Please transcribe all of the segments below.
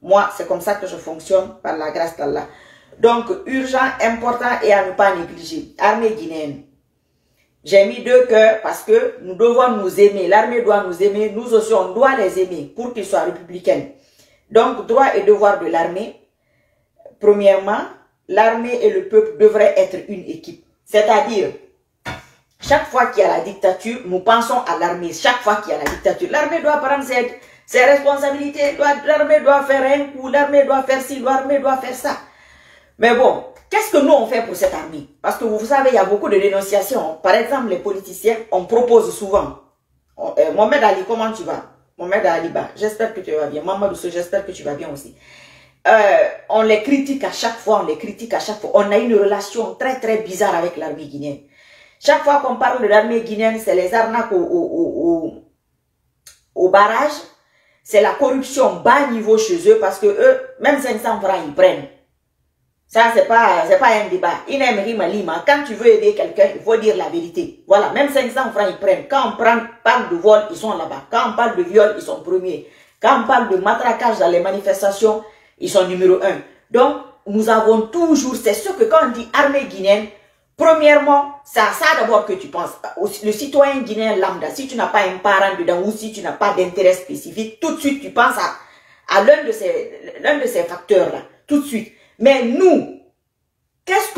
Moi, c'est comme ça que je fonctionne par la grâce d'Allah. Donc, urgent, important et à ne pas négliger. Armée guinéenne. J'ai mis 2 cœurs parce que nous devons nous aimer. L'armée doit nous aimer. Nous aussi, on doit les aimer pour qu'ils soient républicains. Donc, droit et devoir de l'armée. Premièrement, l'armée et le peuple devraient être une équipe. C'est-à-dire, chaque fois qu'il y a la dictature, nous pensons à l'armée. Chaque fois qu'il y a la dictature, l'armée doit prendre ses responsabilités. L'armée doit faire un coup, l'armée doit faire ci, l'armée doit faire ça. Mais bon, qu'est-ce que nous on fait pour cette armée? Parce que vous savez, il y a beaucoup de dénonciations. Par exemple, les politiciens, on propose souvent. Mohamed Ali, comment tu vas? Mohamed Ali, j'espère que tu vas bien. Maman Douce, j'espère que tu vas bien aussi. On les critique à chaque fois, on les critique à chaque fois. On a une relation très très bizarre avec l'armée guinéenne. Chaque fois qu'on parle de l'armée guinéenne, c'est les arnaques au barrage. C'est la corruption bas niveau chez eux parce que eux, même 500 francs, ils prennent. Ça, c'est pas un débat. Quand tu veux aider quelqu'un, il faut dire la vérité. Voilà, même 500 francs, ils prennent. Quand on parle de vol, ils sont là-bas. Quand on parle de viol, ils sont premiers. Quand on parle de matraquage dans les manifestations, ils sont numéro 1. Donc, nous avons toujours, c'est sûr que quand on dit armée guinéenne, premièrement, c'est à ça d'abord que tu penses. Le citoyen guinéen lambda, si tu n'as pas un parent dedans ou si tu n'as pas d'intérêt spécifique, tout de suite, tu penses à l'un de ces facteurs-là. Tout de suite. Mais nous, qu'est-ce que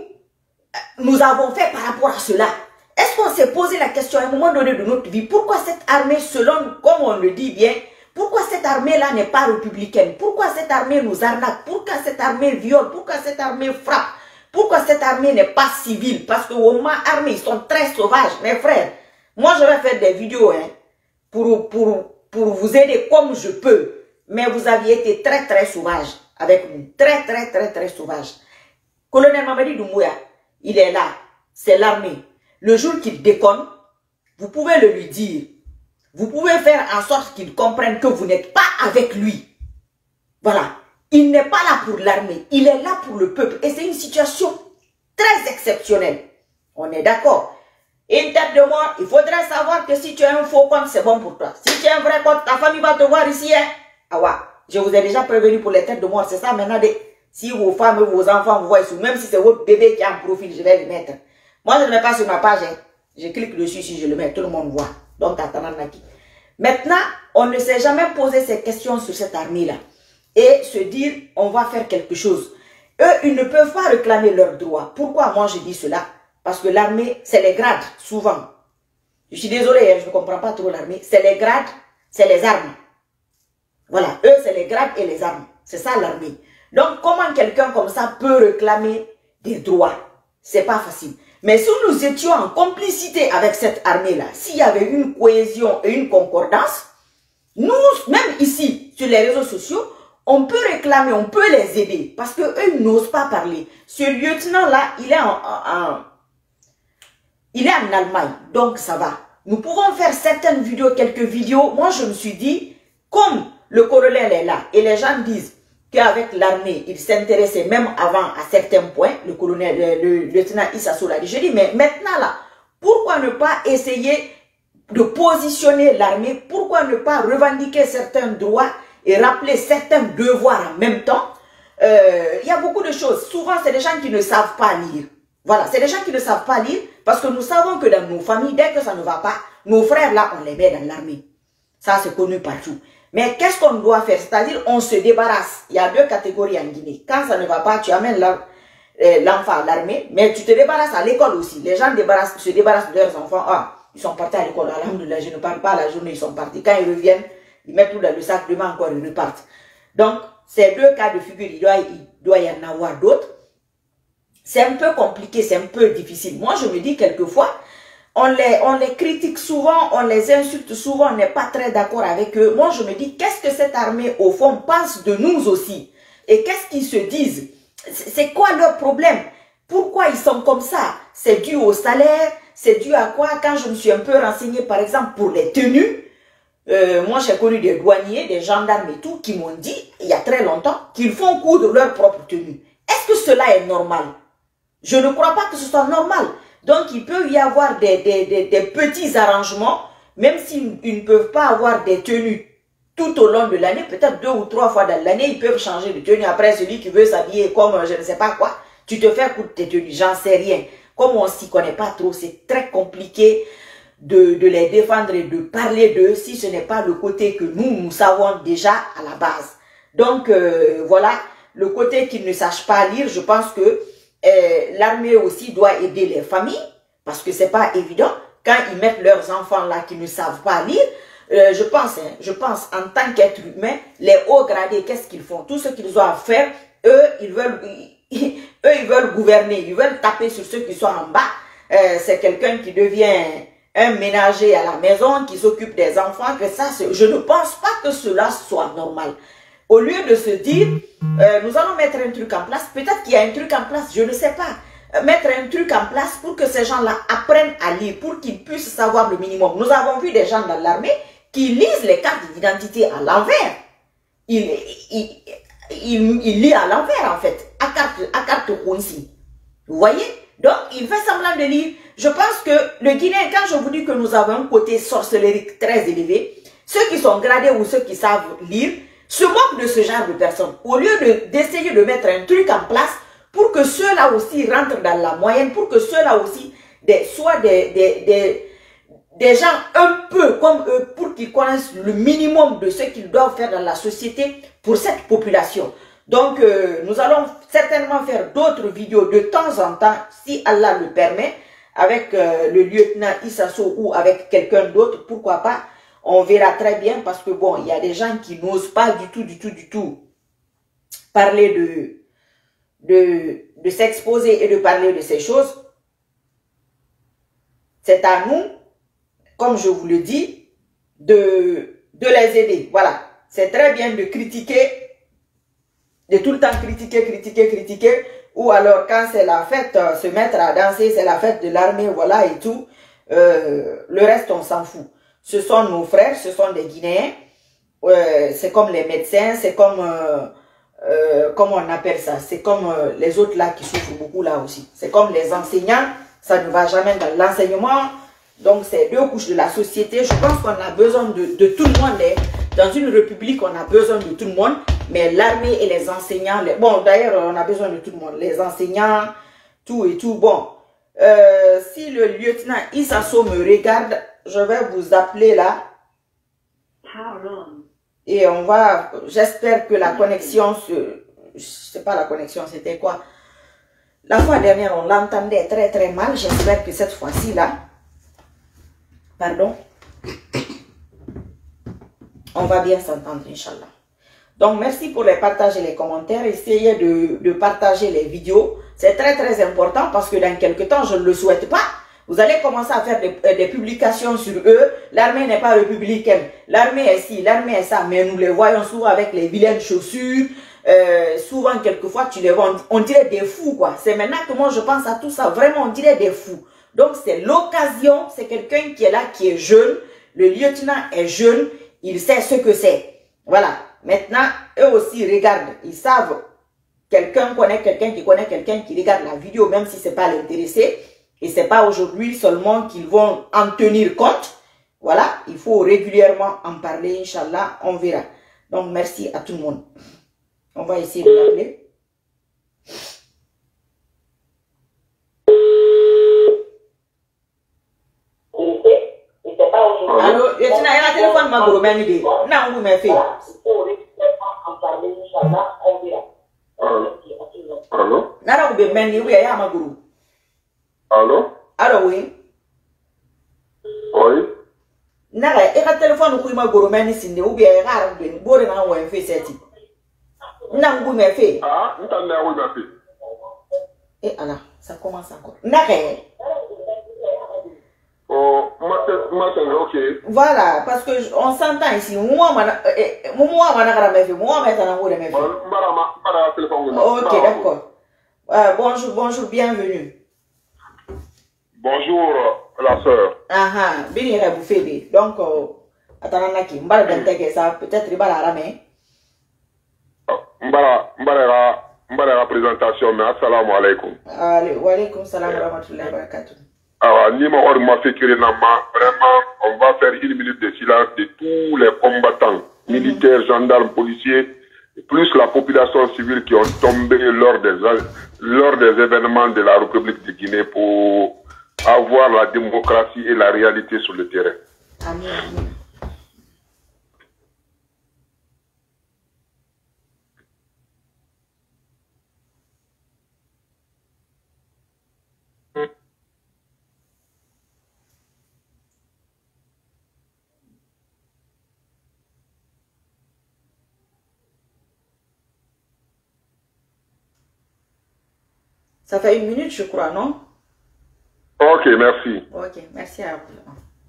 nous avons fait par rapport à cela? Est-ce qu'on s'est posé la question à un moment donné de notre vie? Pourquoi cette armée, selon, comme on le dit bien, pourquoi cette armée-là n'est pas républicaine? Pourquoi cette armée nous arnaque? Pourquoi cette armée viole? Pourquoi cette armée frappe? Pourquoi cette armée n'est pas civile? Parce que au moins, armée, ils sont très sauvages, mes frères. Moi, je vais faire des vidéos pour vous aider comme je peux. Mais vous aviez été très, très sauvages avec nous. Très, très, très, très sauvages. Colonel Mamadi Doumbouya, il est là. C'est l'armée. Le jour qu'il déconne, vous pouvez le lui dire. Vous pouvez faire en sorte qu'il comprenne que vous n'êtes pas avec lui. Voilà. Il n'est pas là pour l'armée. Il est là pour le peuple. Et c'est une situation très exceptionnelle. On est d'accord. Une tête de mort, il faudrait savoir que si tu as un faux compte, c'est bon pour toi. Si tu as un vrai compte, ta famille va te voir ici. Ah ouais. Je vous ai déjà prévenu pour les têtes de mort. C'est ça maintenant. Si vos femmes et vos enfants vous voient, même si c'est votre bébé qui a un profil, je vais le mettre. Moi, je ne le mets pas sur ma page. Je clique dessus, si je le mets, tout le monde voit. Donc, maintenant, on ne s'est jamais posé ces questions sur cette armée-là. Et se dire, on va faire quelque chose. Eux, ils ne peuvent pas réclamer leurs droits. Pourquoi moi je dis cela? Parce que l'armée, c'est les grades, souvent. Je suis désolée, je ne comprends pas trop l'armée. C'est les grades, c'est les armes. Voilà, eux, c'est les grades et les armes. C'est ça l'armée. Donc, comment quelqu'un comme ça peut réclamer des droits? C'est pas facile. Mais si nous étions en complicité avec cette armée-là, s'il y avait une cohésion et une concordance, nous, même ici, sur les réseaux sociaux, on peut réclamer, on peut les aider. Parce qu'eux, ils n'osent pas parler. Ce lieutenant-là, il est en Allemagne. Donc, ça va. Nous pouvons faire certaines vidéos, quelques vidéos. Moi, je me suis dit, comme le colonel est là, et les gens disent qu'avec l'armée, il s'intéressait même avant à certains points, le lieutenant Issa Souladi. Je dis, mais maintenant là, pourquoi ne pas essayer de positionner l'armée? Pourquoi ne pas revendiquer certains droits et rappeler certains devoirs en même temps? Il y a beaucoup de choses. Souvent, c'est des gens qui ne savent pas lire. Voilà, c'est des gens qui ne savent pas lire parce que nous savons que dans nos familles, dès que ça ne va pas, nos frères là, on les met dans l'armée. Ça, c'est connu partout. Mais qu'est-ce qu'on doit faire? C'est-à-dire, on se débarrasse. Il y a 2 catégories en Guinée. Quand ça ne va pas, tu amènes l'enfant à l'armée, mais tu te débarrasses à l'école aussi. Les gens se débarrassent de leurs enfants. Ah, ils sont partis à l'école. Alhamdoulilah, je ne parle pas à la journée, ils sont partis. Quand ils reviennent, ils mettent tout dans le sac, demain encore, ils repartent. Donc, ces 2 cas de figure, il doit y en avoir d'autres. C'est un peu compliqué, c'est un peu difficile. Moi, je me dis quelquefois, on les critique souvent, on les insulte souvent, on n'est pas très d'accord avec eux. Moi, je me dis, qu'est-ce que cette armée, au fond, pense de nous aussi? Et qu'est-ce qu'ils se disent? C'est quoi leur problème? Pourquoi ils sont comme ça? C'est dû au salaire? C'est dû à quoi? Quand je me suis un peu renseignée, par exemple, pour les tenues, moi, j'ai connu des douaniers, des gendarmes et tout, qui m'ont dit, il y a très longtemps, qu'ils font coudre leur propre tenue. Est-ce que cela est normal? Je ne crois pas que ce soit normal. Donc, il peut y avoir des petits arrangements, même s'ils ne peuvent pas avoir des tenues tout au long de l'année, peut-être 2 ou 3 fois dans l'année, ils peuvent changer de tenue. Après, celui qui veut s'habiller comme je ne sais pas quoi, tu te fais coudre tes tenues, j'en sais rien. Comme on s'y connaît pas trop, c'est très compliqué de les défendre et de parler d'eux si ce n'est pas le côté que nous savons déjà à la base. Donc, voilà, le côté qu'ils ne sachent pas lire, je pense que l'armée aussi doit aider les familles, parce que c'est pas évident, quand ils mettent leurs enfants là qui ne savent pas lire, je pense en tant qu'être humain, les hauts gradés, qu'est-ce qu'ils font? Tout ce qu'ils ont à faire, eux, ils veulent gouverner, ils veulent taper sur ceux qui sont en bas. C'est quelqu'un qui devient un ménager à la maison, qui s'occupe des enfants, que ça, je ne pense pas que cela soit normal. Au lieu de se dire, nous allons mettre un truc en place, peut-être qu'il y a un truc en place, je ne sais pas, mettre un truc en place pour que ces gens-là apprennent à lire, pour qu'ils puissent savoir le minimum. Nous avons vu des gens dans l'armée qui lisent les cartes d'identité à l'envers. Ils lisent à l'envers, en fait, à carte Kunsi. Vous voyez? Donc, il fait semblant de lire. Je pense que le Guinéen, quand je vous dis que nous avons un côté sorcellerie très élevé, ceux qui sont gradés ou ceux qui savent lire se moquent de ce genre de personnes. Au lieu d'essayer de mettre un truc en place pour que ceux-là aussi rentrent dans la moyenne, pour que ceux-là aussi soient des gens un peu comme eux, pour qu'ils connaissent le minimum de ce qu'ils doivent faire dans la société pour cette population. Donc, nous allons certainement faire d'autres vidéos de temps en temps, si Allah le permet, avec le lieutenant Issaso ou avec quelqu'un d'autre, pourquoi pas. On verra très bien parce que bon, il y a des gens qui n'osent pas du tout parler de s'exposer et de parler de ces choses. C'est à nous, comme je vous le dis, de les aider. Voilà. C'est très bien de critiquer, de tout le temps critiquer, ou alors quand c'est la fête, se mettre à danser, c'est la fête de l'armée, voilà et tout. Le reste, on s'en fout. Ce sont nos frères, ce sont des Guinéens, c'est comme les médecins, c'est comme, comment on appelle ça, c'est comme les autres là qui souffrent beaucoup là aussi. C'est comme les enseignants, ça ne va jamais dans l'enseignement. Donc, c'est deux couches de la société. Je pense qu'on a besoin de tout le monde. Dans une république, on a besoin de tout le monde. Mais l'armée et les enseignants, bon, d'ailleurs, on a besoin de tout le monde. Les enseignants, tout et tout. Bon, si le lieutenant Issaso me regarde, je vais vous appeler là. Et on va, j'espère que la connexion, je sais pas la connexion, c'était quoi. La fois dernière, on l'entendait très mal. J'espère que cette fois-ci là, pardon, on va bien s'entendre, Inch'Allah. Donc, merci pour les partages et les commentaires. Essayez de partager les vidéos. C'est très important parce que dans quelques temps, je ne le souhaite pas. Vous allez commencer à faire des publications sur eux. L'armée n'est pas républicaine. L'armée est ci, l'armée est ça. Mais nous les voyons souvent avec les vilaines chaussures. Souvent, quelquefois, tu les vois, on dirait des fous, quoi. C'est maintenant que moi, je pense à tout ça. Vraiment, on dirait des fous. Donc, c'est l'occasion. C'est quelqu'un qui est là, qui est jeune. Le lieutenant est jeune. Il sait ce que c'est. Voilà. Maintenant, eux aussi regardent. Ils savent. Quelqu'un connaît quelqu'un qui connaît quelqu'un qui regarde la vidéo, même si c'est pas l'intéressé. Et c'est pas aujourd'hui seulement qu'ils vont en tenir compte. Voilà. Il faut régulièrement en parler, Inch'Allah. On verra. Donc, merci à tout le monde. On va essayer de l'appeler. Allô, tu n'as un téléphone, ma gros, mais il non, vous m'avez fait. Allô? Nara ube meni oui ya ma gros. Allô? Allô, oui. Oui? Nara, un téléphone ou ma gros, mais il ou bien rare, ben, boring en ouais, fait cette. Non, vous m'avez fait. Ah, vous t'en avez où fait? Et alors, ça commence encore. Nara. Oh, matin, ok. Voilà, parce que on s'entend ici. Moi, ok, d'accord. Bonjour, bienvenue. Bonjour, la sœur. Bien, vous faites. Donc, attendez, on va le ça, peut-être il va la ramener. La présentation, mais assalamu alaikum. Wa alaikum salam wa rahmatullahi wa barakatuh. Alors, vraiment, on va faire 1 minute de silence de tous les combattants militaires, gendarmes, policiers, plus la population civile qui ont tombé lors des événements de la République de Guinée pour avoir la démocratie et la réalité sur le terrain. Amen. Ça fait 1 minute, je crois, non? Ok, merci. Ok, merci à vous.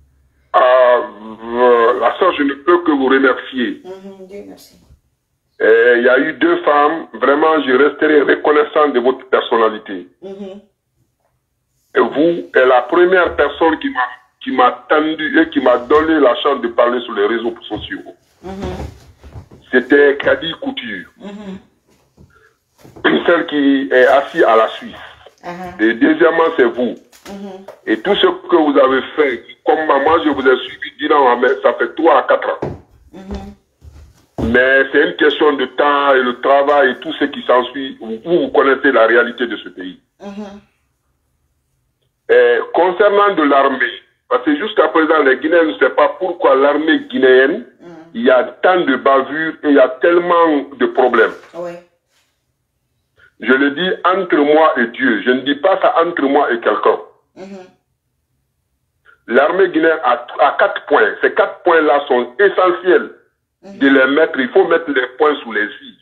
La soeur, je ne peux que vous remercier. Dieu merci. Il y a eu 2 femmes, vraiment, je resterai reconnaissant de votre personnalité. Et vous êtes la première personne qui m'a tendu et qui m'a donné la chance de parler sur les réseaux sociaux. C'était Kadi Couture. Celle qui est assise à la Suisse. Et deuxièmement, c'est vous. Et tout ce que vous avez fait, comme moi je vous ai suivi durant, ça fait 3 à 4 ans. Mais c'est une question de temps et le travail et tout ce qui s'ensuit. Vous connaissez la réalité de ce pays. Et concernant de l'armée, parce que jusqu'à présent, les Guinéens ne savent pas pourquoi l'armée guinéenne, il y a tant de bavures et il y a tellement de problèmes. Je le dis entre moi et Dieu. Je ne dis pas ça entre moi et quelqu'un. L'armée guinéenne a 4 points. Ces 4 points-là sont essentiels de les mettre. Il faut mettre les points sous les i.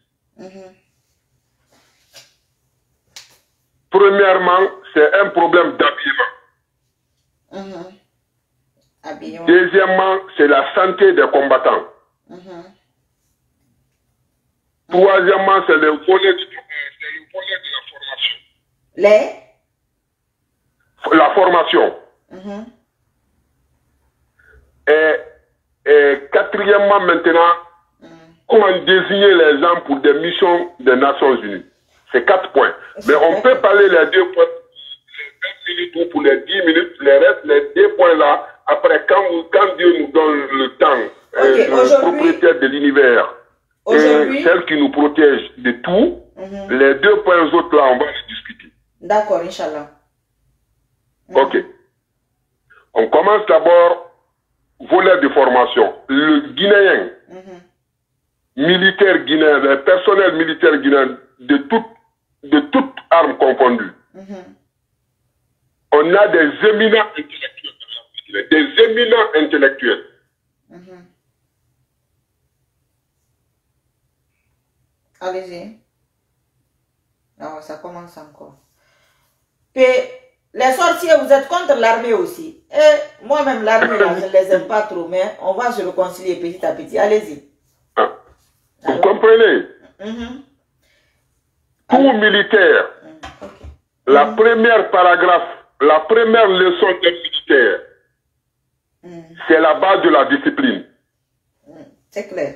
Premièrement, c'est un problème d'habillement. Deuxièmement, c'est la santé des combattants. Troisièmement, c'est le volet de la formation. La formation. Et quatrièmement, maintenant, comment désigner les gens pour des missions des Nations Unies. C'est 4 points. Mais on peut parler les 2 points, les 20 minutes ou pour les 10 minutes, les restes, les 2 points là, après quand Dieu nous donne le temps, le propriétaire de l'univers, et celle qui nous protège de tout, les 2 points autres là, on va les discuter. D'accord, Inch'Allah. Ok. On commence d'abord volet de formation. Le Guinéen, militaire guinéen, le personnel militaire guinéen, de toutes armes confondues, on a des éminents intellectuels. Des éminents intellectuels. Allez-y. Non, ça commence encore. Et les sorciers, vous êtes contre l'armée aussi. Et moi-même, l'armée, je ne les aime pas trop, mais on va se réconcilier petit à petit. Allez-y. Vous comprenez? Tout militaire, la première paragraphe, la première leçon des militaires, c'est la base de la discipline. C'est clair.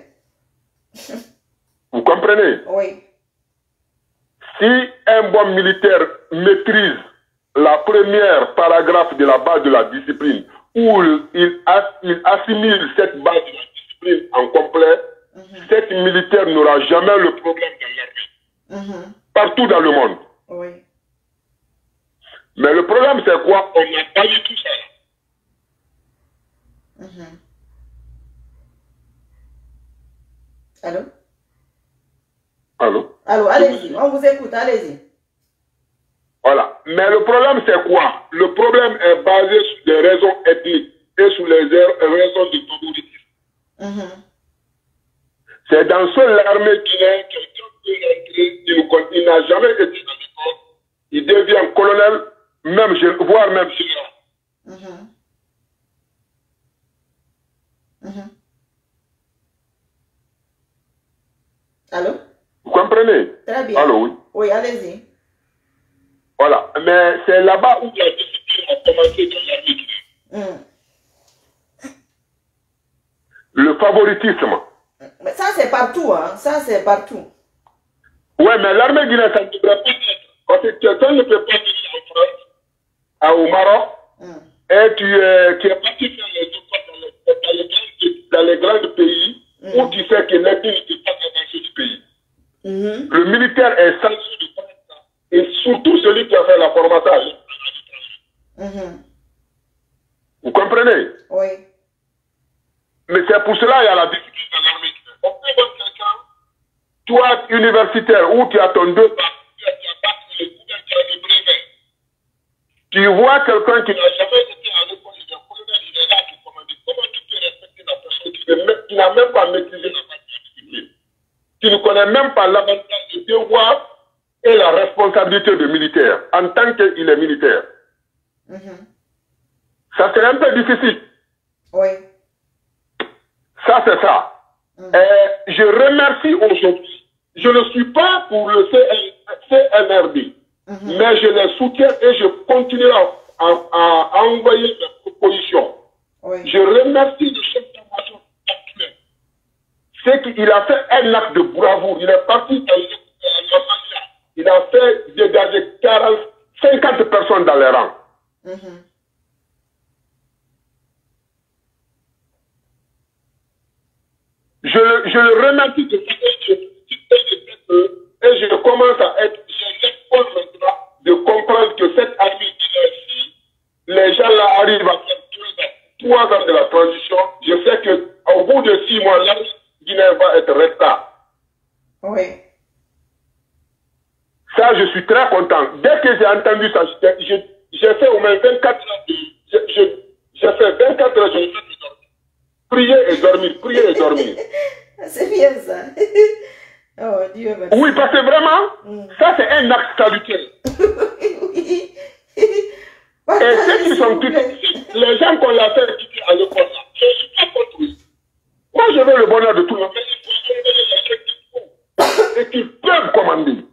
Vous comprenez? Oui. Si un bon militaire maîtrise la première paragraphe de la base de la discipline, où il assimile cette base de la discipline en complet, cet militaire n'aura jamais le problème dans l'armée. Partout dans le monde. Oui. Mais le problème, c'est quoi? On n'a pas eu tout ça. Allô? Allô? Allô, allez-y, on vous écoute, allez-y. Voilà. Mais le problème, c'est quoi? Le problème est basé sur des raisons ethniques et sur les raisons de favoritisme. C'est dans seule l'armée guinéenne que il n'a jamais été dans l'école. Il devient colonel, voire même général. Allô? Vous comprenez? Très bien. Allô, oui. Oui, allez-y. Voilà. Mais c'est là-bas où la discipline a commencé dans l'armée guinéenne. Le favoritisme. Mais ça, c'est partout, hein. Ça, c'est partout. Ouais, mais l'armée guinéenne, ça ne devrait pas être. Parce que quelqu'un ne peut pas venir en France, au Maroc, et tu es parti faire les écoles dans les grands pays, où tu sais militaire est censé faire ça. Et surtout celui qui a fait la formation. Vous comprenez? Oui. Mais c'est pour cela qu'il y a la difficulté dans l'armée. On peut voir quelqu'un, toi, universitaire, où tu as ton 2 tu vois quelqu'un qui n'a jamais été à l'école, il est là qui commande. Comment tu peux respecter la personne qui n'a même pas maîtrisé la discipline, qui ne connaît même pas l'avantage du devoir et la responsabilité de militaire, en tant qu'il est militaire? Ça serait un peu difficile. Oui. Ça, c'est ça. Je remercie aujourd'hui. Je ne suis pas pour le CNRD, mais je les soutiens et je continue à envoyer des propositions. Oui. Je remercie le chef d'information actuel. C'est qu'il a fait un acte de bravoure. Il est parti dans la il a fait dégager 50 personnes dans les rangs. Je le remercie de ça et je commence à être, j'ai l'espoir maintenant de comprendre que cette armée, si les gens là arrivent à faire 3 ans de la transition, je sais qu'au bout de 6 mois, l'armée guinéenne va être restable. Oui. Ça, je suis très content. Dès que j'ai entendu ça, j'ai fait au moins 24 heures. J'ai fait 24 heures, je me suis dormir. Prier et dormir, prier et dormir. C'est bien ça. Oh Dieu merci. Oui, parce que vraiment, ça c'est un acte salutaire. Oui. Et ceux qui sont quittés, les gens qu'on l'a fait quitter à l'école, je ne suis pas contre eux. Moi, je veux le bonheur de tout le monde, mais il faut donner les gens qui font et qui peuvent commander.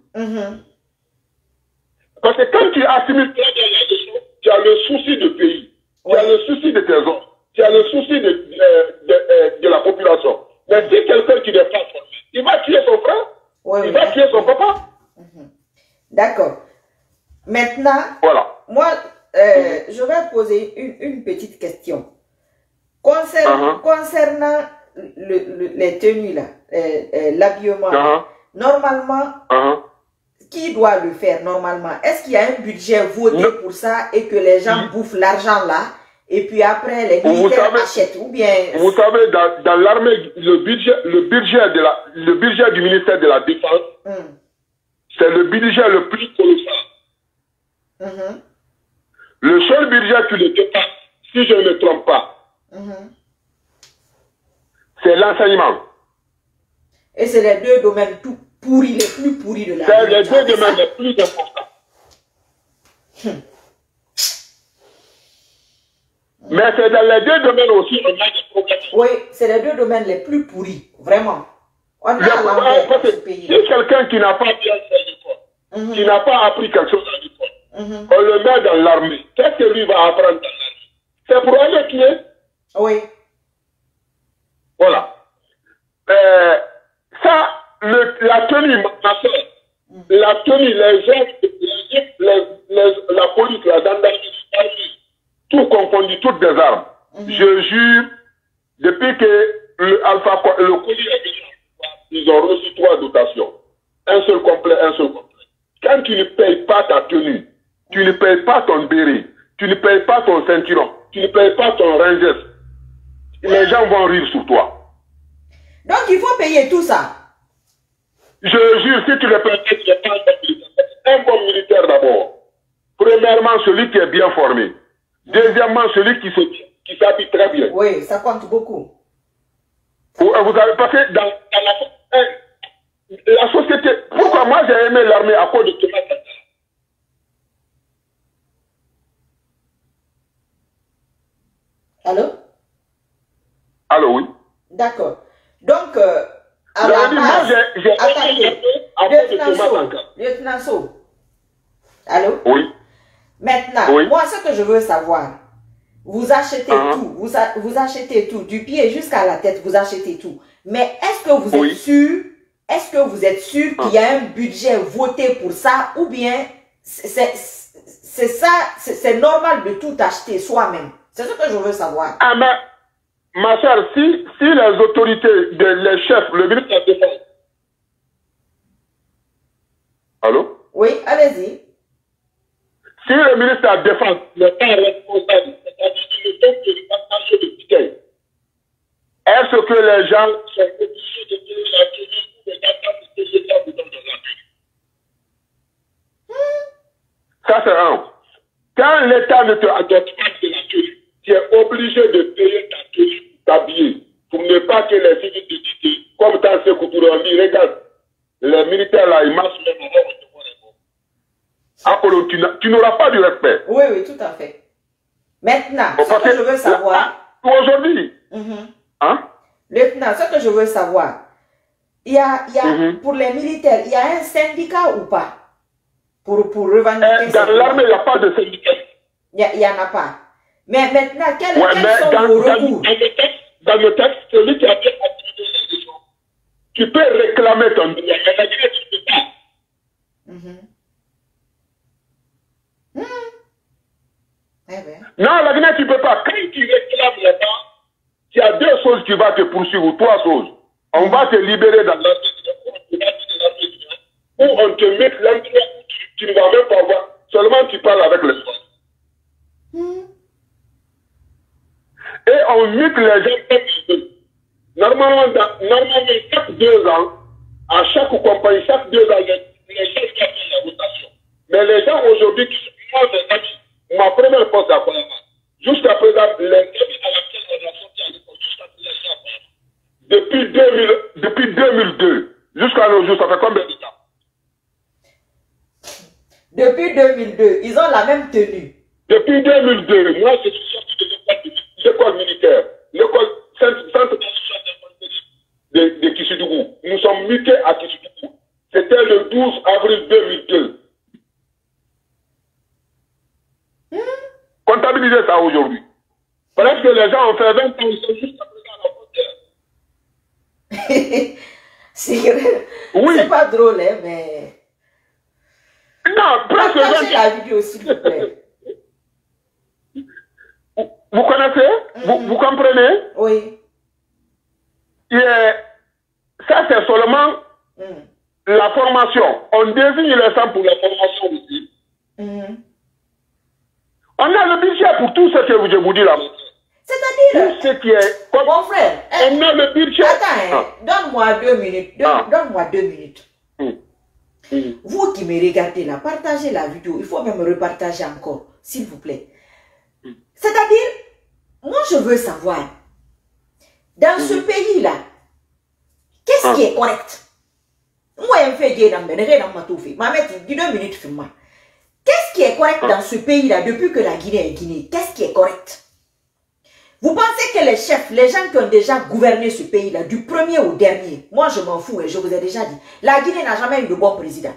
Parce que quand tu assimiles très bien la leçon, tu as le souci de pays, tu as le souci de tes hommes, tu as le souci de la population. Mais si quelqu'un qui n'est pas formé, il va tuer son frère, il va tuer son papa. D'accord. Maintenant, voilà. Moi, je vais poser une petite question. Concernant les tenues là, l'habillement, normalement, qui doit le faire normalement? Est-ce qu'il y a un budget voté pour ça et que les gens bouffent l'argent là et puis après les militaires achètent ou bien... Vous savez, dans l'armée, le budget du ministère de la Défense, c'est le budget le plus colossal. Le seul budget qui le dépasse, si je ne me trompe pas, c'est l'enseignement. Et c'est les 2 domaines tout pourris, les plus pourris de la vie. C'est les 2 domaines les plus importants. Mais c'est dans les 2 domaines aussi on a des problèmes. Oui, c'est les 2 domaines les plus pourris, vraiment. On a parce que si quelqu'un qui n'a pas bien fait l'école, qui n'a pas appris quelque chose à l'école, on le met dans l'armée, qu'est-ce que lui va apprendre dans l'armée? C'est pour aller tuer. Oui. Voilà. Ça, la tenue, ma soeur, la tenue, les gens, la police, la gendarmerie, tout confondu, toutes des armes. Je jure, depuis que le colis est venu, ils ont reçu 3 dotations. Un seul complet, un seul complet. Quand tu ne payes pas ta tenue, tu ne payes pas ton béret, tu ne payes pas ton ceinturon, tu ne payes pas ton ranger, les gens vont rire sur toi. Donc il faut payer tout ça. Je jure, si tu ne payes pas, tu n'es pas un bon militaire. Un bon militaire d'abord. Premièrement, celui qui est bien formé. Deuxièmement, celui qui s'habille très bien. Oui, ça compte beaucoup. Vous avez passé dans la société. Pourquoi moi j'ai aimé l'armée à cause de Thomas Sankara? Allô? Allô, oui. D'accord. Donc, à la base, attendez, Lieutenant So. Allô? Oui. Maintenant, moi, ce que je veux savoir, vous achetez tout, vous achetez tout, du pied jusqu'à la tête, vous achetez tout. Mais est-ce que vous êtes sûr qu'il y a un budget voté pour ça ou bien c'est ça, c'est normal de tout acheter soi-même? C'est ce que je veux savoir. Ah, mais, ma soeur, si les autorités, les chefs, le ministre de la Défense, Oui, allez-y. Si le ministre de la Défense n'est pas responsable, c'est-à-dire qu'il ne donne que le partage de bouteilles, est-ce que les gens sont obligés de payer la tenue ou les attentes de l'État vous donnent de la tenue? Ça, c'est un. Quand l'État ne te adopte pas de la tenue, tu es obligé de payer ta tenue pour t'habiller, pour ne pas que les civils te disent, comme dans ce couture, on dit, regarde, les militaires là, ils marchent même avant, on te voit les mots. Apollo, tu n'auras pas du respect. Oui, oui, tout à fait. Maintenant, ce que je veux savoir... Aujourd'hui, hein? Lieutenant, ce que je veux savoir, pour les militaires, il y a un syndicat ou pas pour revendiquer dans l'armée, il n'y a pas de syndicat. Il n'y en a pas. Mais maintenant, quels sont vos recours? Dans le texte, celui qui a bien activé les gens, tu peux réclamer ton droit, mais la Guinée, tu ne peux pas. Non, la Guinée, tu ne peux pas. Quand tu réclames les temps, il y a deux choses qui vont te poursuivre, ou trois choses. On va te libérer dans l'armée, ou on te met l'endroit où tu ne vas même pas voir. Seulement tu parles avec les gens. Et on mute les gens comme ils veulent. Normalement, chaque 2 ans, à chaque compagnie, chaque 2 ans, les chefs qui font la rotation. Mais les gens aujourd'hui, moi, ma première poste à Colomba, jusqu'à présent, les amis à laquelle on a sorti à l'école, jusqu'à présent, depuis 2002, jusqu'à nos jours, ça fait combien de temps? Depuis 2002, ils ont la même tenue. Depuis 2002, moi, je suis sorti de l'école militaire, l'école centre de Kishidougou. Nous sommes mutés à Kishidougou. C'était le 12 avril 2002. Comptabilisez ça aujourd'hui. Parce que les gens ont fait 20 ans, ils sont juste à présent à la frontière. C'est pas drôle, hein, mais... Non, presque 20 ans. la vidéo, s'il vous plaît. Vous connaissez? Vous comprenez? Oui. Ça, c'est seulement la formation. On désigne les gens pour la formation aussi. On a le budget pour tout ce que je vous dis là. C'est-à-dire... Tout ce qui est... Mon frère... On a le budget... Attends, donne-moi 2 minutes. Donne-moi 2 minutes. Vous qui me regardez là, partagez la vidéo. Il faut même repartager encore, s'il vous plaît. C'est-à-dire, moi je veux savoir, dans ce pays-là, qu'est-ce qui est correct? Moi, je fais des choses, qu'est-ce qui est correct dans ce pays-là depuis que la Guinée est Guinée? Qu'est-ce qui est correct? Vous pensez que les chefs, les gens qui ont déjà gouverné ce pays-là, du premier au dernier, moi je m'en fous et je vous ai déjà dit, la Guinée n'a jamais eu de bon président.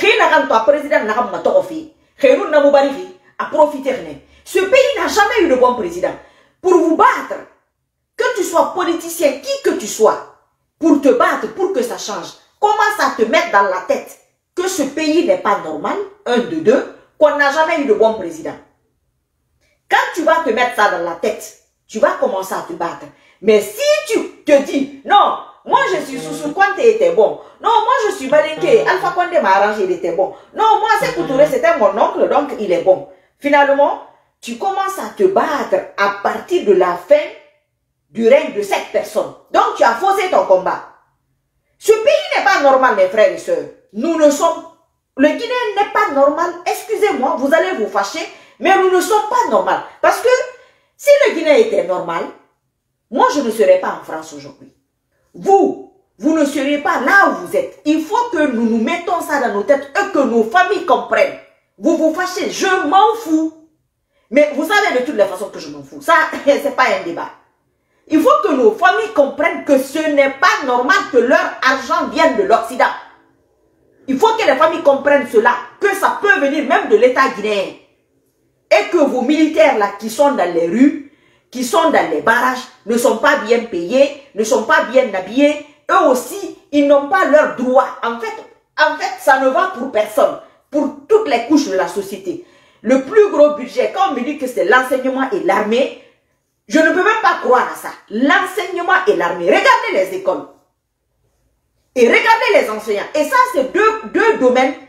Ce pays n'a jamais eu de bon président. Pour vous battre, que tu sois politicien, qui que tu sois, pour te battre, pour que ça change, commence à te mettre dans la tête que ce pays n'est pas normal, 1, 2, 2, qu'on n'a jamais eu de bon président. Quand tu vas te mettre ça dans la tête, tu vas commencer à te battre. Mais si tu te dis, non, moi je suis Soussou Kouante était bon. Non, moi je suis Malinké, Alpha Condé m'a arrangé, il était bon. Non, moi c'est Touré, c'était mon oncle, donc il est bon. Finalement, tu commences à te battre à partir de la fin du règne de cette personne. Donc tu as faussé ton combat. Ce pays n'est pas normal, mes frères et sœurs. Nous ne sommes... Le Guinéen n'est pas normal. Excusez-moi, vous allez vous fâcher, mais nous ne sommes pas normal. Parce que si le Guinéen était normal, moi je ne serais pas en France aujourd'hui. Vous ne seriez pas là où vous êtes. Il faut que nous nous mettons ça dans nos têtes et que nos familles comprennent. Vous vous fâchez, je m'en fous. Mais vous savez de toutes les façons que je m'en fous. Ça, c'est pas un débat. Il faut que nos familles comprennent que ce n'est pas normal que leur argent vienne de l'Occident. Il faut que les familles comprennent cela, que ça peut venir même de l'État guinéen. Et que vos militaires là qui sont dans les rues, qui sont dans les barrages, ne sont pas bien payés, ne sont pas bien habillés. Eux aussi, ils n'ont pas leurs droits. En fait, ça ne va pour personne, pour toutes les couches de la société. Le plus gros budget, quand on me dit que c'est l'enseignement et l'armée, je ne peux même pas croire à ça. L'enseignement et l'armée. Regardez les écoles. Et regardez les enseignants. Et ça, c'est deux domaines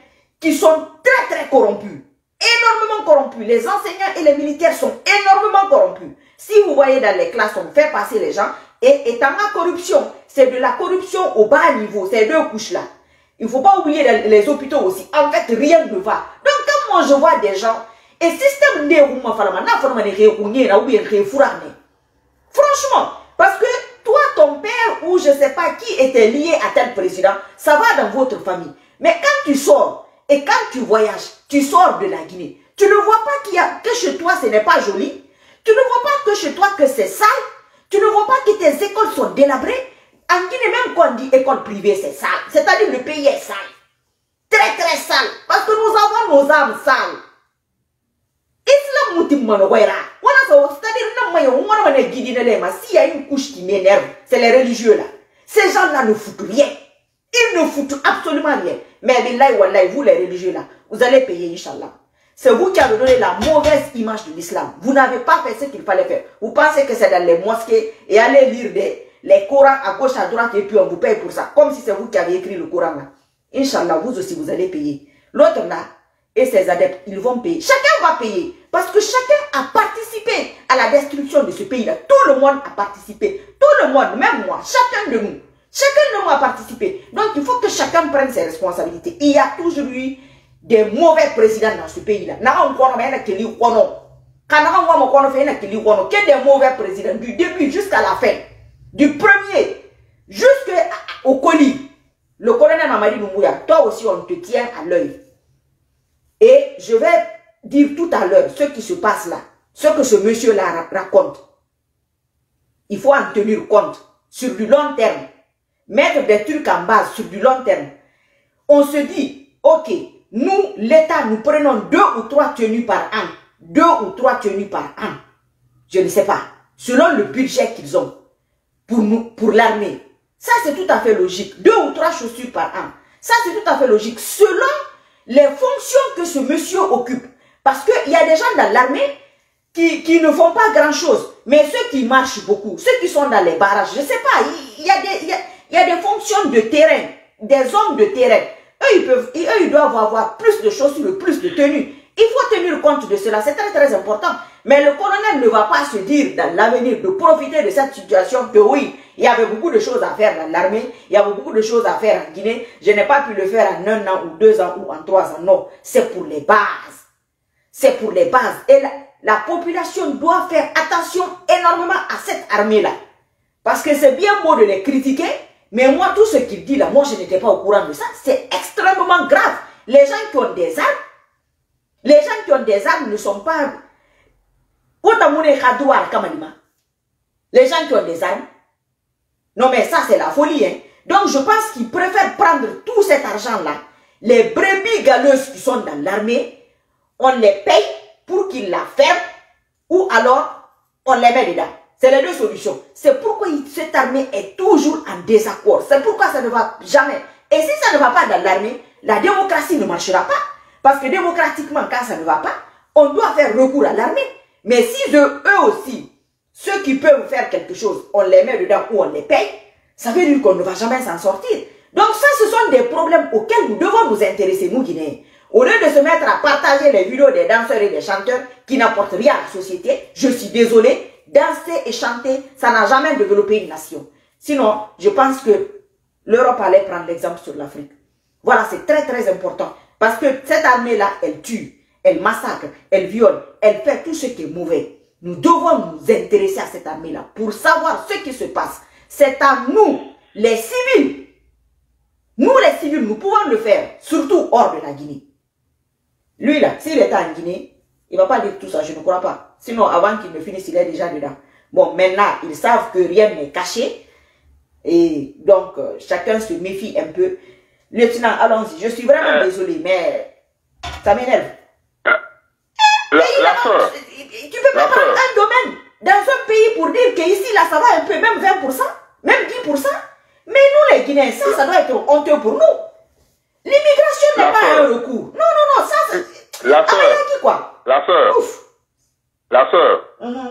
qui sont très corrompus. Énormément corrompus. Les enseignants et les militaires sont énormément corrompus. Si vous voyez dans les classes, on fait passer les gens. Et étant la corruption, c'est de la corruption au bas niveau, ces deux couches-là. Il ne faut pas oublier les hôpitaux aussi. En fait, rien ne va. Donc, quand moi je vois des gens, et système de franchement, parce que toi, ton père ou je ne sais pas qui était lié à tel président, ça va dans votre famille. Mais quand tu sors et quand tu voyages, tu sors de la Guinée, tu ne vois pas que chez toi ce n'est pas joli, tu ne vois pas que chez toi que c'est sale, tu ne vois pas que tes écoles sont délabrées. En Guinée, même quand on dit école privée, c'est sale. C'est-à-dire le pays est sale. Très sale. Parce que nous avons nos âmes sales. Islam c'est-à-dire, s'il y a une couche qui m'énerve, c'est les religieux là. Ces gens-là ne foutent rien. Ils ne foutent absolument rien. Mais billahi wallahi, vous les religieux là, vous allez payer, Inch'Allah. C'est vous qui avez donné la mauvaise image de l'islam. Vous n'avez pas fait ce qu'il fallait faire. Vous pensez que c'est dans les mosquées et aller lire les Corans à gauche, à droite et puis on vous paye pour ça. Comme si c'est vous qui avez écrit le Coran là. Inch'Allah, vous aussi vous allez payer. L'autre là, et ses adeptes, ils vont payer. Chacun va payer. Parce que chacun a participé à la destruction de ce pays-là. Tout le monde a participé. Tout le monde, même moi, chacun de nous. Chacun de nous a participé. Donc il faut que chacun prenne ses responsabilités. Il y a toujours eu des mauvais présidents dans ce pays-là. Que des mauvais présidents du début jusqu'à la fin. Du premier jusqu'au colis. Le colonel Mamadi Doumbouya, toi aussi on te tient à l'œil. Et je vais dire tout à l'heure ce qui se passe là, ce que ce monsieur-là raconte. Il faut en tenir compte sur du long terme. Mettre des trucs en base sur du long terme. On se dit, ok, nous, l'État, nous prenons 2 ou 3 tenues par an. 2 ou 3 tenues par an. Je ne sais pas. Selon le budget qu'ils ont pour l'armée. Ça, c'est tout à fait logique. 2 ou 3 chaussures par an. Ça, c'est tout à fait logique. Selon les fonctions que ce monsieur occupe. Parce qu'il y a des gens dans l'armée qui ne font pas grand-chose. Mais ceux qui marchent beaucoup, ceux qui sont dans les barrages, je ne sais pas, il y a des fonctions de terrain, des hommes de terrain. Eux, ils doivent avoir plus de chaussures, plus de tenues. Il faut tenir compte de cela, c'est très important. Mais le colonel ne va pas se dire dans l'avenir de profiter de cette situation que oui, il y avait beaucoup de choses à faire dans l'armée, il y avait beaucoup de choses à faire en Guinée. Je n'ai pas pu le faire en 1 an ou 2 ans ou en 3 ans. Non, c'est pour les bases. C'est pour les bases. Et la population doit faire attention énormément à cette armée-là. Parce que c'est bien beau de les critiquer, mais moi, tout ce qu'il dit là, moi, je n'étais pas au courant de ça. C'est extrêmement grave. Les gens qui ont des armes, ne sont pas... Les gens qui ont des armes. Non, mais ça, c'est la folie. Hein. Donc, je pense qu'ils préfèrent prendre tout cet argent-là. Les brebis galeuses qui sont dans l'armée, on les paye pour qu'ils la ferment ou alors on les met dedans. C'est les 2 solutions. C'est pourquoi cette armée est toujours en désaccord. C'est pourquoi ça ne va jamais. Et si ça ne va pas dans l'armée, la démocratie ne marchera pas. Parce que démocratiquement, quand ça ne va pas, on doit faire recours à l'armée. Mais si eux aussi, ceux qui peuvent faire quelque chose, on les met dedans ou on les paye, ça veut dire qu'on ne va jamais s'en sortir. Donc ça, ce sont des problèmes auxquels nous devons nous intéresser, nous Guinéens. Au lieu de se mettre à partager les vidéos des danseurs et des chanteurs qui n'apportent rien à la société, je suis désolé, danser et chanter, ça n'a jamais développé une nation. Sinon, je pense que l'Europe allait prendre l'exemple sur l'Afrique. Voilà, c'est très important. Parce que cette armée-là, elle tue, elle massacre, elle viole, elle fait tout ce qui est mauvais. Nous devons nous intéresser à cette armée-là pour savoir ce qui se passe. C'est à nous, les civils. Nous, les civils, nous pouvons le faire, surtout hors de la Guinée. Lui, là, s'il était en Guinée, il ne va pas dire tout ça, je ne crois pas. Sinon, avant qu'il ne finisse, il est déjà dedans. Bon, maintenant, ils savent que rien n'est caché. Et donc, chacun se méfie un peu. Lieutenant, allons-y. Je suis vraiment désolé, mais ça m'énerve. Tu peux pas prendre un domaine dans un pays pour dire qu'ici, là, ça va un peu, même 20%, même 10%. Mais nous, les Guinéens, ça doit être honteux pour nous. L'immigration n'est pas un recours. Non, ça, c'est... La sœur. Quoi? La sœur. Ouf. La sœur.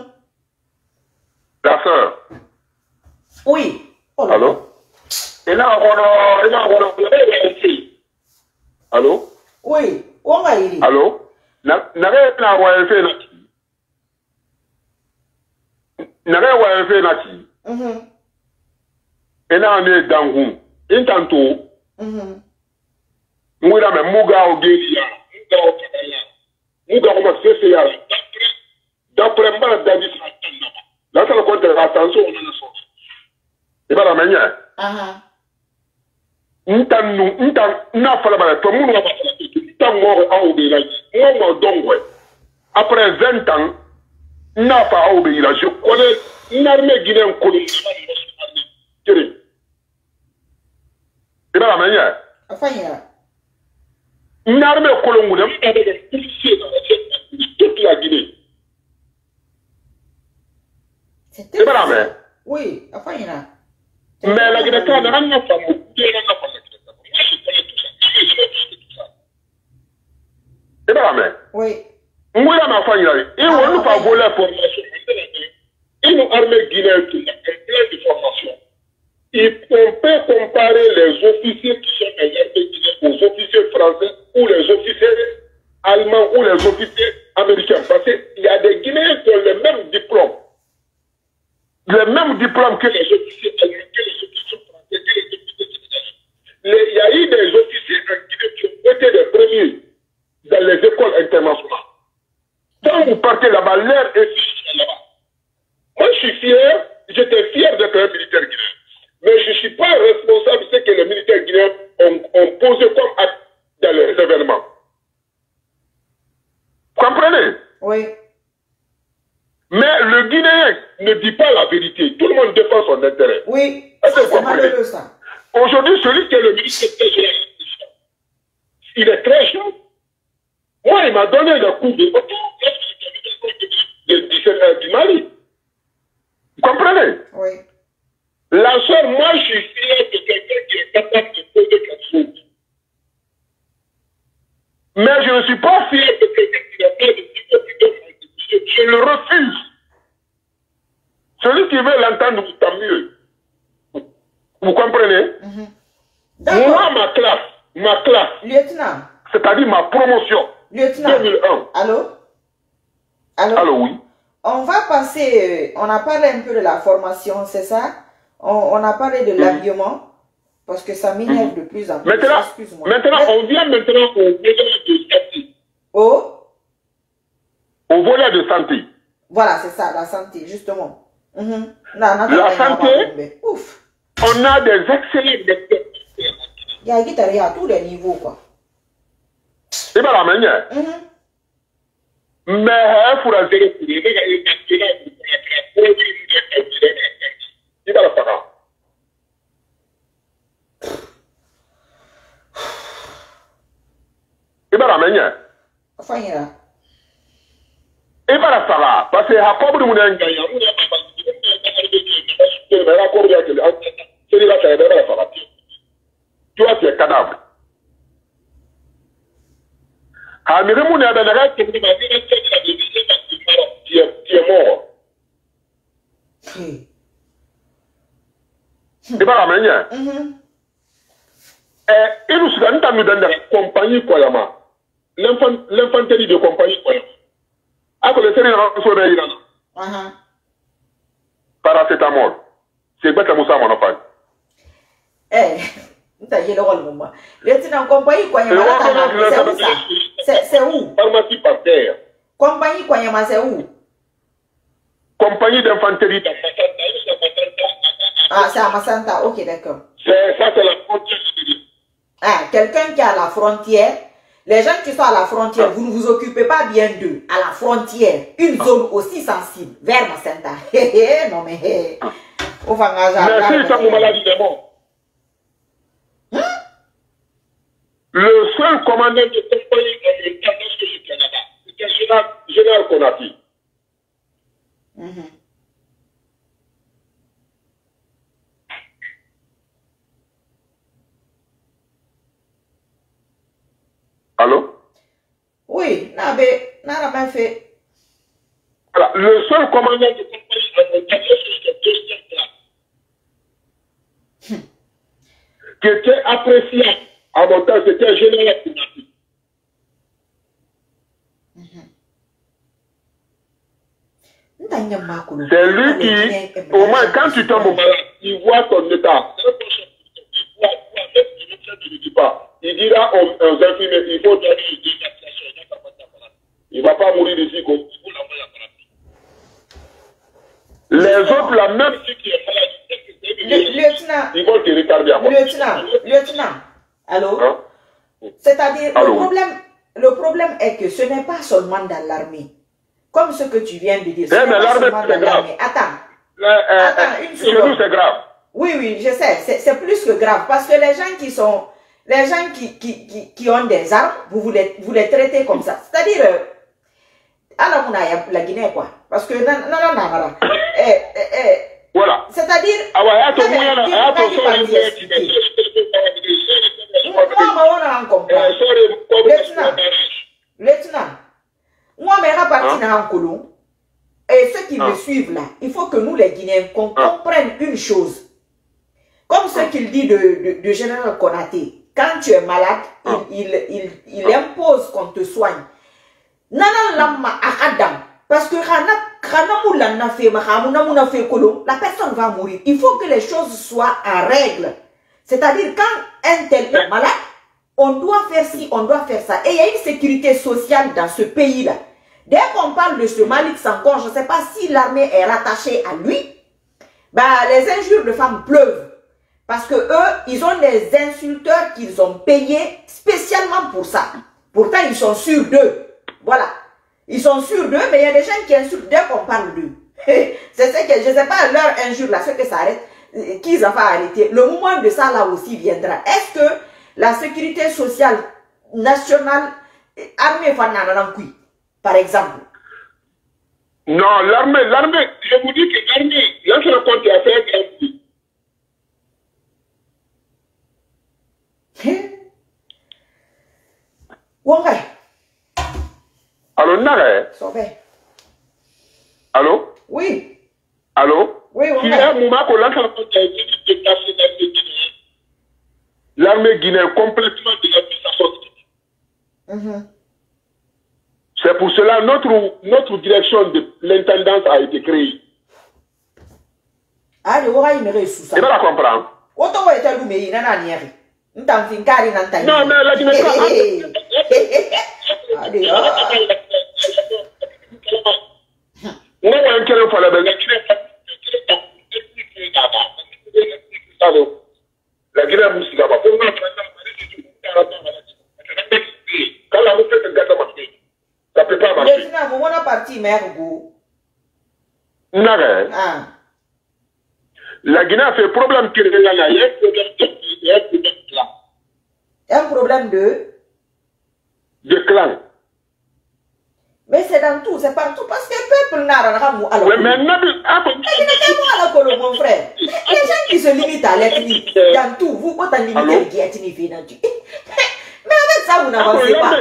La sœur. Oui. Oh, allô? Allô? Oui, Oui, on va y aller. Allô? N'arrête pas à faire n'arrête pas faire naki. Et là on est dans vous. Et tantôt. Moi là mais muga au guéria, muga au kabaya, muga comment c'est là. D'après moi David Santana. Là ça le compte attention on en a sorti. Et pas la manière. N'a pas la manière. Tout le monde va pas la tête. Tant mort à obéir. Moi donc ouais. Après 20 ans, n'a pas à obéir. Je connais une armée guinéenne colombie. C'est pas la manière. Une armée colombienne avec des policiers dans toute la Guinée. C'est pas la même. Oui, enfin, il y en a. Mais la Guinée, quand on a une femme, on a pas la Guinée. Moi, je connais tout ça. Je connais tout ça. C'est pas la même. Oui. Moi, là, ma femme, il a dit, et on ne pas voler la formation. Une armée guinéenne qui a plein de formation. On peut comparer les officiers qui sont dans l'armée guinéenne aux officiers français ou les officiers allemands ou les officiers américains. Parce qu'il y a des Guinéens qui ont le même diplôme. Le même diplôme que les officiers allemands, que les officiers français, que les officiers américains. Il y a eu des officiers en Guinée qui ont été les premiers dans les écoles internationales. Quand vous partez là-bas, l'air est fiché là-bas. Moi, je suis fier, j'étais fier d'être un militaire guinéen. Mais je ne suis pas responsable de ce que les militaires guinéens ont posé comme acte dans les événements. Vous comprenez? Oui. Mais le Guinéen ne dit pas la vérité. Tout le monde défend son intérêt. Oui, c'est malheureux ça. Aujourd'hui, celui qui est le ministre il est très jeune. Moi, il m'a donné le coup de du Mali. Vous comprenez? Oui. La seule, moi, je suis fier de quelqu'un qui est capable de poser quelque chose. Mais je ne suis pas fier de quelqu'un qui n'a pas de diplôme. Je le refuse. Celui qui veut l'entendre, tant mieux. Vous comprenez? Moi, ma classe, Lieutenant. c'est-à-dire ma promotion, Lieutenant. 2001. Allô? Allô, oui. On va passer, on a parlé un peu de la formation, c'est ça? On a parlé de l'habillement, parce que ça m'énerve de plus en plus. Maintenant, on vient maintenant au volet de santé. Au volet de santé. Voilà, c'est ça, la santé, justement. La santé, ouf. On a des excellents docteurs. Il y a guitare à tous les niveaux, quoi. C'est pas la manière. Mais il faut la gérer pour les il va la faire. Il va la manière. Enfin, il y a. Il va la faire. Parce que à quoi vous voulez gagner? Tu as tes cadavres. Tu es mort. C'est pas la manière. Et nous sommes dans la compagnie Koyama. L'infanterie de compagnie Koyama. À côté de ça, paracétamol. C'est quoi ça, Moussa, mon enfant? Lieutenant, compagnie Koyama, c'est où? Pharmacie par terre. Compagnie Koyama, c'est où? Compagnie d'infanterie. Ah, c'est à Massanta, ok, d'accord. Ça, c'est la frontière. Ah, quelqu'un qui est à la frontière, les gens qui sont à la frontière, vous ne vous occupez pas bien d'eux. À la frontière, une zone aussi sensible, vers Massanta. Non, mais, mais si ça vous maladie des morts. Le seul commandant de compagnie américaine lorsque j'étais là-bas, c'était général Konati. Allô? Oui, n'a pas fait. Voilà, le seul commandant de compagnie américaine lorsque j'étais là, qui était apprécié à mon temps, c'était un général Konati. C'est lui qui, au moins, quand tu tombes malade, il voit ton état. Il ne dit pas. Il dira aux infirmiers, il faut donner une déclaration. Il ne va pas mourir ici, il faut l'envoyer à thérapie. Les autres, la même chose qui est malade, ils vont te retarder à moi. Lieutenant, allô? Hein? C'est-à-dire, le problème est que ce n'est pas seulement dans l'armée. Comme ce que tu viens de dire. Mais l'armée, c'est grave. Attends, une seconde. Chez nous, c'est grave. Oui, je sais. C'est plus que grave. Parce que les gens qui ont des armes, vous les traitez comme ça. C'est-à-dire, à la Guinée, quoi. Parce que, non. Voilà. C'est-à-dire, Lieutenant, moi, je parti dans un colon. Et ceux qui me suivent là, il faut que nous, les Guinéens, qu'on comprenne une chose. Comme ce qu'il dit de Général Konaté, quand tu es malade, il impose qu'on te soigne. Parce que la personne va mourir. Il faut que les choses soient en règle. C'est-à-dire, quand un tel est malade, on doit faire ci, on doit faire ça. Et il y a une sécurité sociale dans ce pays-là. Dès qu'on parle de ce Malik Sanko, je ne sais pas si l'armée est rattachée à lui, les injures de femmes pleuvent. Parce que eux, ils ont des insulteurs qu'ils ont payés spécialement pour ça. Pourtant, ils sont sûrs d'eux. Voilà. Ils sont sûrs d'eux, mais il y a des gens qui insultent dès qu'on parle d'eux. C'est ce que, je ne sais pas, leur injure là, ce que ça arrête, qu'ils ont fait arrêter. Le moment de ça là aussi viendra. Est-ce que la sécurité sociale nationale, armée Fanananankui, par exemple? Non, l'armée, je vous dis que l'armée, là, je raconte à faire un coup. Ouais. Allô, Nare? Allô? Oui. Allô? Oui, il y a un moment qu'on lance en compte l'armée guinéenne complètement de la. C'est pour cela notre direction de l'intendance a été créée. Ah, le roi, il me réussit ça. Tu vas la comprendre. Autant est à l'oumé, il n'a rien. Non, mais la Guinée. La Guinée Moussiga, quand la route est gâteau marché, ça ne peut pas marcher. On a parti, mère. La Guinée a fait problème qu'il y a un problème de clan. Mais c'est dans tout, c'est partout, parce que le peuple n'a rien à oui, mais mon frère. Les gens qui se limitent à l'ethnie, dans tout, vous autant limiter qui est ethnie. Mais avec ça, vous n'avancez pas.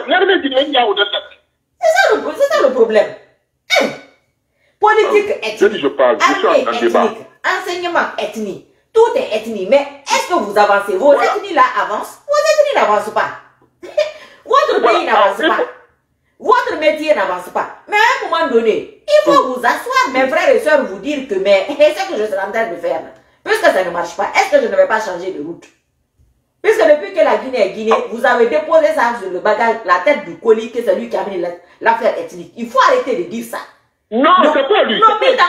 C'est ça le problème. Politique ethnique, armée ethnique, enseignement ethnique, tout est ethnique. Mais est-ce que vous avancez? Vos ethnies là avancent? Vos ethnies n'avancent pas. Votre pays n'avance pas. Votre métier n'avance pas. Mais à un moment donné, il faut vous asseoir, mes frères et sœurs, vous dire que mais c'est ce que je suis en train de faire. Puisque ça ne marche pas, est-ce que je ne vais pas changer de route? Puisque depuis que la Guinée est Guinée, vous avez déposé ça sur le bagage, la tête du colis, que c'est lui qui a mis l'affaire ethnique. Il faut arrêter de dire ça. Non, c'est pas lui. Non, mais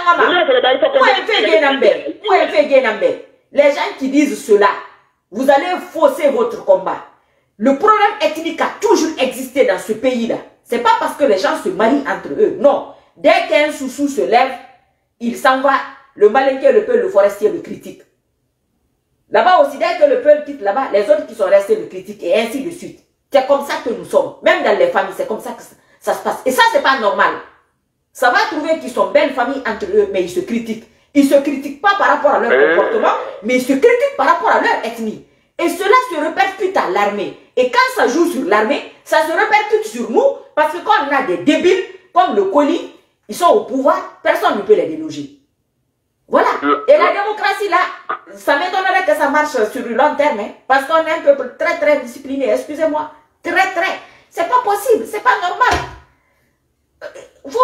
les gens qui disent cela, vous allez fausser votre combat. Le problème ethnique a toujours existé dans ce pays-là. C'est pas parce que les gens se marient entre eux. Non. Dès qu'un soussou se lève, il s'en va. Le malinqué, le peul, le forestier le critique. Là-bas aussi, dès que le peul quitte là-bas, les autres qui sont restés le critiquent et ainsi de suite. C'est comme ça que nous sommes. Même dans les familles, c'est comme ça que ça se passe. Et ça, c'est pas normal. Ça va trouver qu'ils sont belles familles entre eux, mais ils se critiquent. Ils se critiquent pas par rapport à leur comportement, mais ils se critiquent par rapport à leur ethnie. Et cela se répercute à l'armée. Et quand ça joue sur l'armée, ça se répercute sur nous, parce que quand on a des débiles, comme le colis, ils sont au pouvoir, personne ne peut les déloger. Voilà. Et la démocratie, là, ça m'étonnerait que ça marche sur le long terme, hein, parce qu'on est un peuple très, très discipliné. Excusez-moi. Très, très. C'est pas possible. C'est pas normal. Faut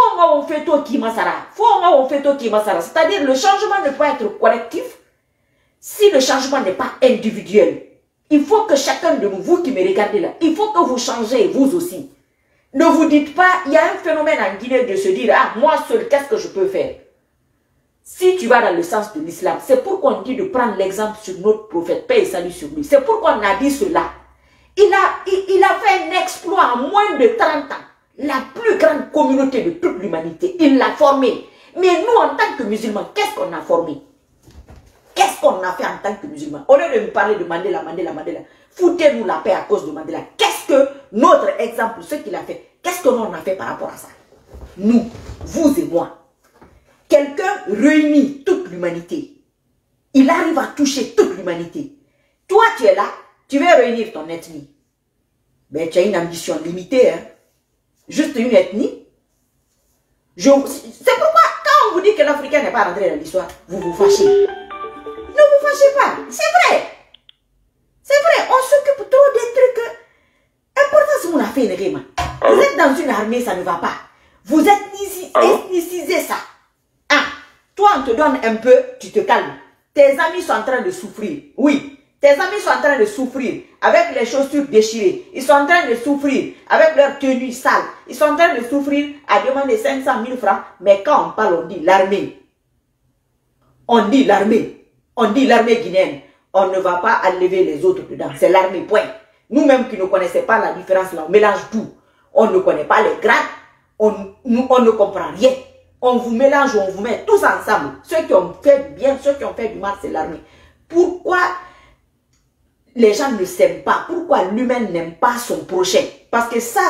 fait tout qui masara. On fait tout qui masara. C'est-à-dire le changement ne peut être collectif si le changement n'est pas individuel. Il faut que chacun de vous qui me regardez là, il faut que vous changez vous aussi. Ne vous dites pas, il y a un phénomène en Guinée de se dire, ah, moi seul, qu'est-ce que je peux faire? Si tu vas dans le sens de l'islam, c'est pourquoi on dit de prendre l'exemple sur notre prophète, paix et salut sur lui. C'est pourquoi on a dit cela. Il a fait un exploit en moins de 30 ans. La plus grande communauté de toute l'humanité. Il l'a formé. Mais nous, en tant que musulmans, qu'est-ce qu'on a formé? Qu'est-ce qu'on a fait en tant que musulmans? Au lieu de nous parler de Mandela, foutez-nous la paix à cause de Mandela. Qu'est-ce que notre exemple, ce qu'il a fait, qu'est-ce que nous on a fait par rapport à ça? Nous, vous et moi. Quelqu'un réunit toute l'humanité. Il arrive à toucher toute l'humanité. Toi, tu es là, tu veux réunir ton ethnie. Ben, tu as une ambition limitée, hein. Juste une ethnie. C'est pourquoi, quand on vous dit que l'Africain n'est pas rentré dans l'histoire, vous vous fâchez. Ne vous fâchez pas. C'est vrai. C'est vrai. On s'occupe trop des trucs. Important, c'est mon affaire, Réma. Vous êtes dans une armée, ça ne va pas. Vous ethnicisez ça. Ah, toi, on te donne un peu, tu te calmes. Tes amis sont en train de souffrir. Oui. Tes amis sont en train de souffrir avec les chaussures déchirées. Ils sont en train de souffrir avec leurs tenues sales. Ils sont en train de souffrir à demander 500 000 francs. Mais quand on parle, on dit l'armée. On dit l'armée. On dit l'armée guinéenne. On ne va pas enlever les autres dedans. C'est l'armée, point. Nous-mêmes qui ne connaissons pas la différence, là, on mélange tout. On ne connaît pas les grades. On ne comprend rien. On vous mélange, on vous met tous ensemble. Ceux qui ont fait du bien, ceux qui ont fait du mal, c'est l'armée. Pourquoi les gens ne s'aiment pas? Pourquoi l'humain n'aime pas son prochain? Parce que ça,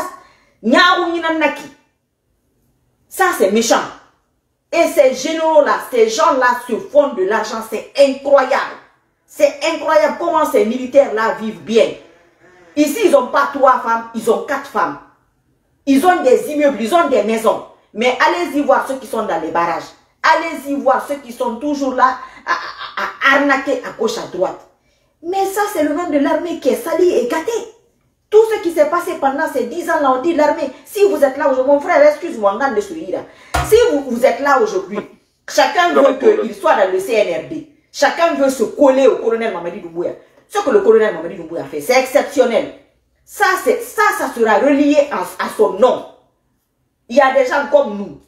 ça c'est méchant. Et ces généraux-là, ces gens-là se font de l'argent, c'est incroyable. C'est incroyable comment ces militaires-là vivent bien. Ici, ils n'ont pas 3 femmes, ils ont 4 femmes. Ils ont des immeubles, ils ont des maisons. Mais allez-y voir ceux qui sont dans les barrages. Allez-y voir ceux qui sont toujours là à arnaquer à gauche, à droite. Mais ça, c'est le nom de l'armée qui est sali et gâté. Tout ce qui s'est passé pendant ces 10 ans-là, on dit l'armée. Si vous êtes là aujourd'hui, mon frère, excuse-moi, si vous êtes là aujourd'hui, chacun veut qu'il soit dans le CNRD. Chacun veut se coller au colonel Mamadi Doumbouya. Ce que le colonel Mamadi Doumbouya a fait, c'est exceptionnel. Ça sera relié à son nom. Il y a des gens comme nous.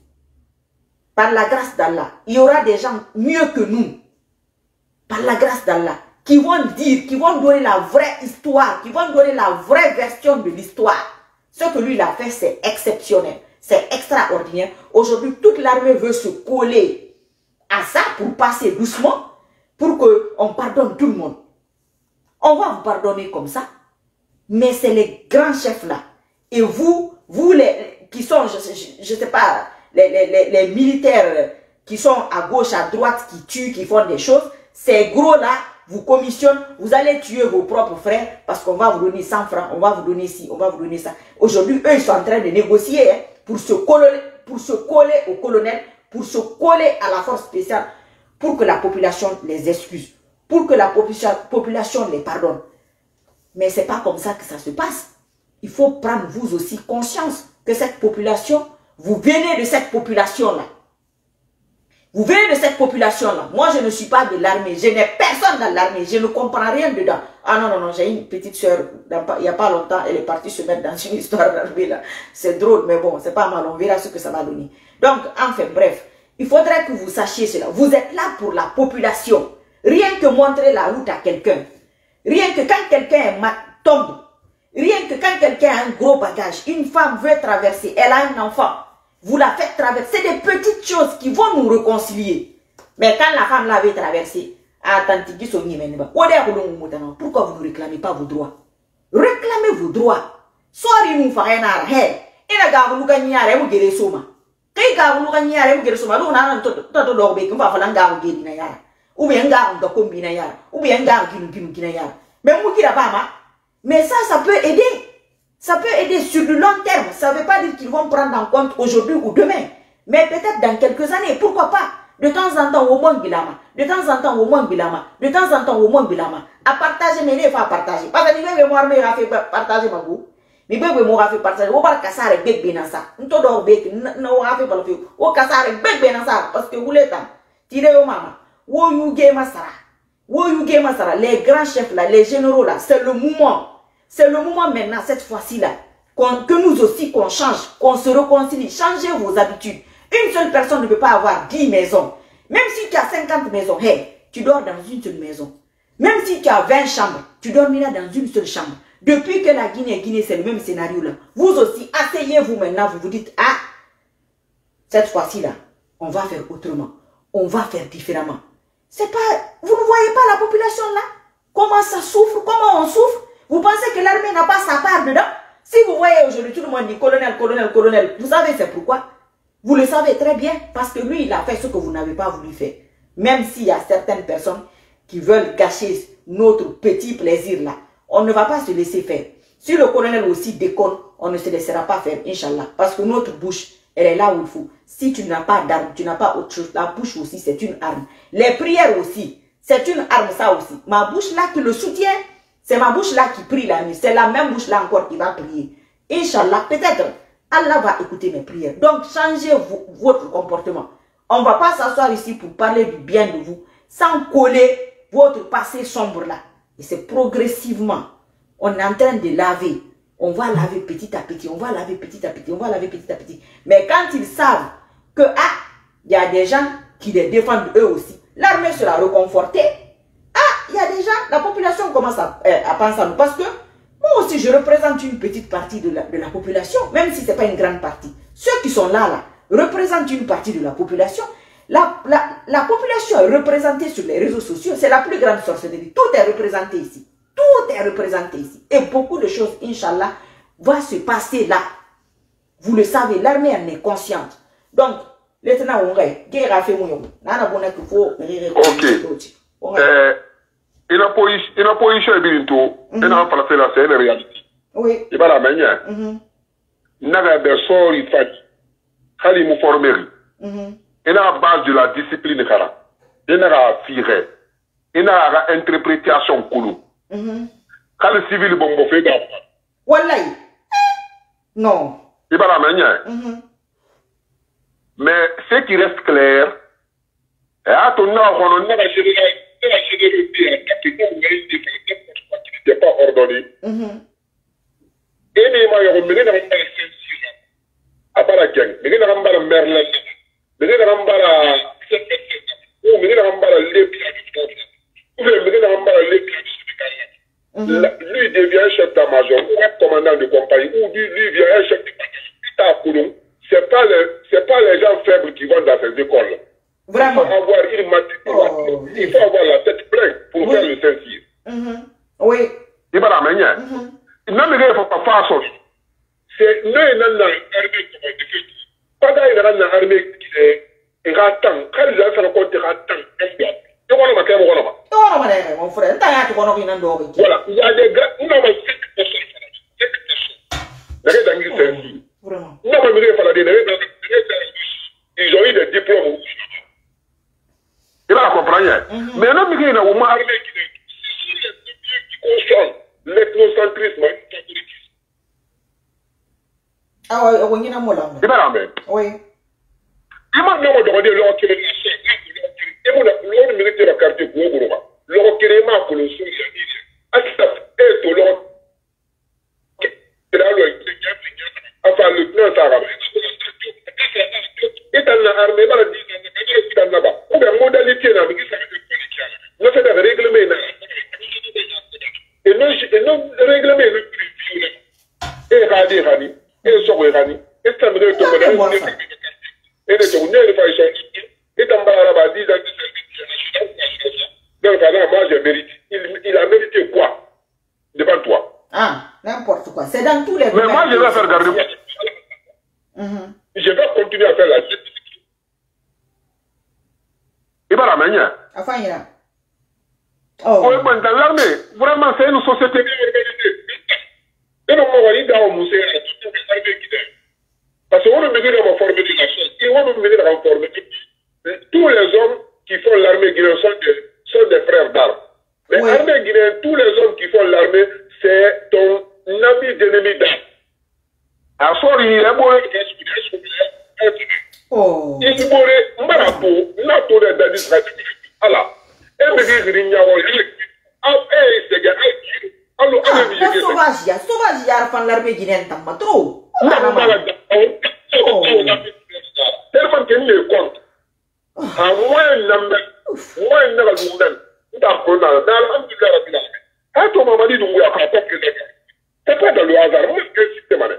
Par la grâce d'Allah, il y aura des gens mieux que nous. Par la grâce d'Allah. Qui vont dire, qui vont donner la vraie histoire, qui vont donner la vraie version de l'histoire. Ce que lui il a fait, c'est exceptionnel, c'est extraordinaire. Aujourd'hui, toute l'armée veut se coller à ça pour passer doucement, pour qu'on pardonne tout le monde. On va vous pardonner comme ça, mais c'est les grands chefs là. Et vous les qui sont, je ne sais pas, les militaires qui sont à gauche, à droite, qui tuent, qui font des choses, ces gros là, vous commissionnent, vous allez tuer vos propres frères parce qu'on va vous donner 100 francs, on va vous donner ci, on va vous donner ça. Aujourd'hui, eux, ils sont en train de négocier hein, pour se coller au colonel, pour se coller à la force spéciale, pour que la population les excuse, pour que la population les pardonne. Mais ce n'est pas comme ça que ça se passe. Il faut prendre vous aussi conscience que cette population, vous venez de cette population-là. Vous venez de cette population-là. Moi, je ne suis pas de l'armée. Je n'ai personne dans l'armée. Je ne comprends rien dedans. Ah non, non, non. J'ai une petite soeur, il n'y a pas longtemps, elle est partie se mettre dans une histoire d'armée là. C'est drôle, mais bon, c'est pas mal. On verra ce que ça va donner. Donc, enfin, bref. Il faudrait que vous sachiez cela. Vous êtes là pour la population. Rien que montrer la route à quelqu'un. Rien que quand quelqu'un tombe. Rien que quand quelqu'un a un gros bagage. Une femme veut traverser. Elle a un enfant. Vous la faites traverser. C'est des petites choses qui vont nous réconcilier. Mais quand la femme l'avait traversée, pourquoi vous ne réclamez pas vos droits? Réclamez vos droits. Sorry nous faire un arrêt. Et la gare vous gagnez à vous guérir soma. Kay gare vous gagnez à vous guérir soma. Nous on a tout l'orbe qui va faire un gare guérir na yara. Ou bien un gare de combina yara. Ou bien un gare qui na yara. Mais moi qui la pas ma. Mais ça peut aider. Ça peut aider sur le long terme. Ça ne veut pas dire qu'ils vont prendre en compte aujourd'hui ou demain. Mais peut-être dans quelques années. Pourquoi pas? De temps en temps, au moins bilama. De temps en temps, au moins bilama. De temps en temps, au moins bilama. À partager, mais il faut partager. Parce que les mémoires, mais il a fait partager ma goût. Mi bebe mo fait partager. O bar kasare beg benasa. Nto do beg no fait pas le fait. O kasare beg benasa parce que vous l'êtes. Tirez au maman. Wo you game masara. Wo you game masara. Les grands chefs là, les généraux là, c'est le moment. C'est le moment maintenant cette fois-ci là que nous aussi qu'on change, qu'on se réconcilie. Changez vos habitudes. Une seule personne ne peut pas avoir 10 maisons. Même si tu as 50 maisons, hey, tu dors dans une seule maison. Même si tu as 20 chambres, tu dormiras dans une seule chambre. Depuis que la Guinée, c'est le même scénario là. Vous aussi, asseyez-vous maintenant, vous vous dites, ah, cette fois-ci là, on va faire autrement. On va faire différemment. C'est pas, vous ne voyez pas la population là? Comment ça souffre? Comment on souffre? Vous pensez que l'armée n'a pas sa part dedans? Si vous voyez aujourd'hui tout le monde dit colonel, colonel, colonel, vous savez c'est pourquoi? Vous le savez très bien, parce que lui, il a fait ce que vous n'avez pas voulu faire. Même s'il y a certaines personnes qui veulent gâcher notre petit plaisir là, on ne va pas se laisser faire. Si le colonel aussi déconne, on ne se laissera pas faire, Inch'Allah. Parce que notre bouche, elle est là où il faut. Si tu n'as pas d'arme, tu n'as pas autre chose, la bouche aussi, c'est une arme. Les prières aussi, c'est une arme ça aussi. Ma bouche là qui le soutient, c'est ma bouche là qui prie la nuit. C'est la même bouche là encore qui va prier. Inch'Allah, peut-être, Allah va écouter mes prières. Donc, changez votre comportement. On ne va pas s'asseoir ici pour parler du bien de vous, sans coller votre passé sombre là. Et c'est progressivement, on est en train de laver. On va laver petit à petit, on va laver petit à petit, on va laver petit à petit. Mais quand ils savent que, ah, il y a des gens qui les défendent eux aussi, l'armée sera reconfortée. Ah, il y a des gens, la population commence à penser à nous. Parce que moi aussi, je représente une petite partie de la population, même si ce n'est pas une grande partie. Ceux qui sont là, représentent une partie de la population. La population est représentée sur les réseaux sociaux. C'est la plus grande sorcellerie. Tout est représenté ici. Tout est représenté ici. Et beaucoup de choses, Inch'Allah, vont se passer là. Vous le savez, l'armée en est consciente. Donc, lieutenant Ongay, guerre a fait mon nana bonne qu'il faut. Ok. Il a pas eu bientôt. Il a passé la scène réalité. Oui. Il va la manière. Naga de sort il fait. Khali mou formerie. Il a base de la discipline kara. Il a firé. Il a interprétation koulou. Quand le civil bon fait d'abord. Wallahi. Non. Il va la manière. Mais ce qui reste clair, et à ton nom, on a géré n'était pas ordonné. Et les maillots, mais les gens à part la gang, mais les gens à Merlin, mais les gens à ou mais les gens à lui devient chef d'état-major ou un commandant de compagnie ou lui devient un chef d'état-major. C'est pas les gens faibles qui vont dans ces écoles. Vraiment. Il faut avoir une maturité. Il faut avoir la tête pleine pour faire le Saint-Cyr. Oui. Il va la manière. Il ne faut pas faire ça. C'est nous, l'armée qui est fait. Pas d'ailleurs dans l'armée qui est ratant. Quand les gens se rencontrent, ratant. Mon frère, voilà, il y a des gars, nous avons 5 personnes. Vraiment. Ils ont eu des diplômes. Il va comprendre. Mais non, il y a un moment armé qui consomment l'ethnocentrisme. Ah ouais, on y a un mot là. Il va la même. Oui. Il m'a demandé l'ordre de la chaîne. Et mon l'ordre militaire a quartier pour vous. L'ordre qui est marqué pour le sous. Et l'ordre. Enfin, le lieutenant Sarah. Et dans l'armée, dans la vie, dans là-bas. Ou bien, modalité, dans le qui s'appelle politique. Nous faisons des règlements. Et non, règlements, le plus violent. Et Rani, et Soro Rani. Et ça me donne tout le monde. Et les tournées, les failles, et dans la 10 ans de service. Donc, moi, je mérite. Il a mérité quoi devant toi? Ah, n'importe quoi. C'est dans tous les mais moi, je vais faire garder. Je vais continuer à faire la justice. Il va la manière. Enfin, il y a. Oh. Dans l'armée, vraiment, c'est une société bien organisée. Et non, on va y aller au musée à toute l'armée qui est. Parce qu'on a besoin de former de la chose. Et on a besoin de former. Tous les hommes qui font l'armée guinéenne sont des frères d'armes. Mais l'armée guinéenne, tous les hommes qui font l'armée, c'est ton ami d'ennemi d'armes. sorry, et bon, Oh. Et si vous voulez, Marato, Nato de Dadis Ratif, Allah. Et me dire, il y a sauvage, ya fan l'armée guinéenne tamma trop. Tellement qu'il me compte. À moins n'a pas de d'accord, à ton maman dit, nous avons fait que c'est pas dans le hasard, moi, je suis demandé.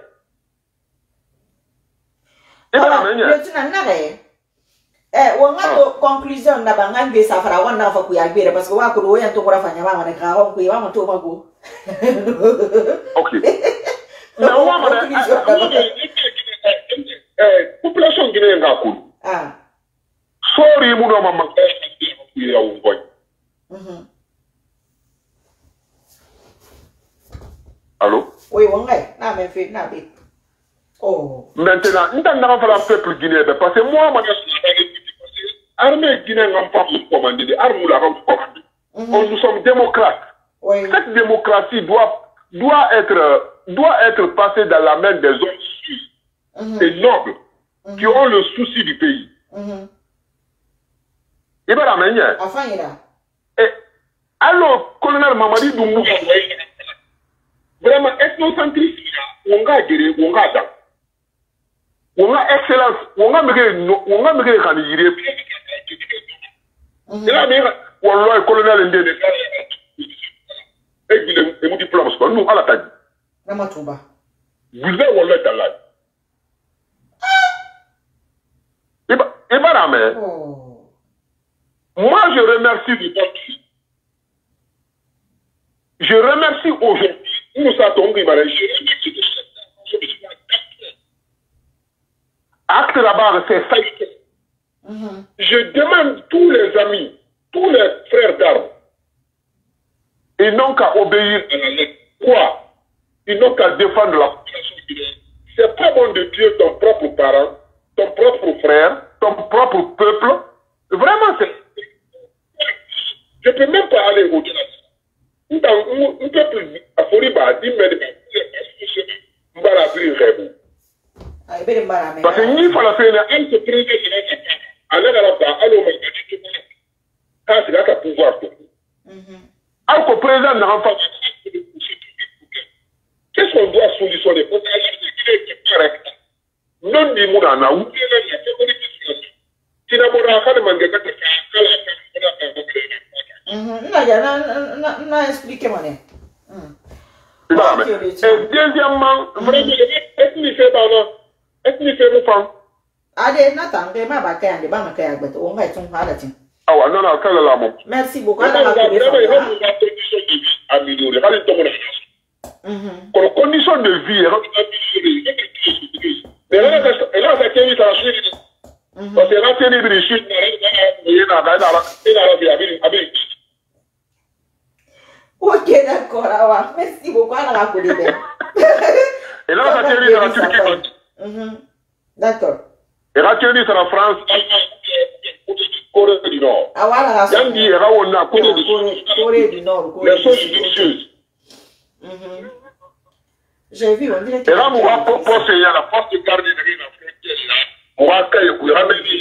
Conclusion na bangan be safara wana fa ku ya gbere parce que wa ko do yan to kora fanya ba wana ka wa ku ya ma to ma go. OK. Na wa ma population guinéenne ga ko. Ah. Sorry mu do ma ma ya wo boy. Allô? Oui, wongai na me fait na be. Oh. Maintenant, nous avons fait le peuple guinéen parce que moi, l'armée guinéenne n'a pas commandé, l'armée n'a pas commandé. Nous sommes démocrates. Oui. Cette démocratie doit être passée dans la main des hommes sûrs et nobles qui ont le souci du pays. Et bien la manière. Enfin, il a. Et alors, colonel Mamadi Doumbouka, vraiment, ethnocentrisme, on va gérer, on va dans. On a excellence, on a mis quand il est et là, on l'a colonel indé et mon diplôme, nous à la taille. Vous êtes on l'a dans la. Et bien la mère, moi je remercie du parti. Je remercie aujourd'hui, nous sommes je remercie de cette acte là-bas, c'est ça. Je demande tous les amis, tous les frères d'armes, ils n'ont qu'à obéir à la lettre. Quoi? Ils n'ont qu'à défendre la population guinéenne. C'est pas bon de tuer ton propre parent, ton propre frère, ton propre peuple. Vraiment, c'est. Je ne peux même pas aller au-delà de ça. Un peuple à Foriba, il m'a dit, parce que ni fala fene elle se présente à la pouvoir alors que président n'a pas qu'est-ce qu'on doit solutionner pour que correct non ni mouna na ou na expliquez-moi. Et deuxièmement, vraiment, est-ce que fait mon allez, n'attends, ma bakaya, de ma bakaya, mais on va être un halatin. Ah ouais, non, non, quelle est la mot? Merci beaucoup. Condition de vie, ok, d'accord, Awa. Merci beaucoup. Et là, ça tient la Turquie. D'accord. Et là, tu es la France, Corée du Nord. Ah, voilà. Yandi, et là, on a Corée du Nord. Les choses luxueuses. J'ai vu, on dirait que. Et là, on va proposer à la force de garder la frontière. On va accueillir, on va mettre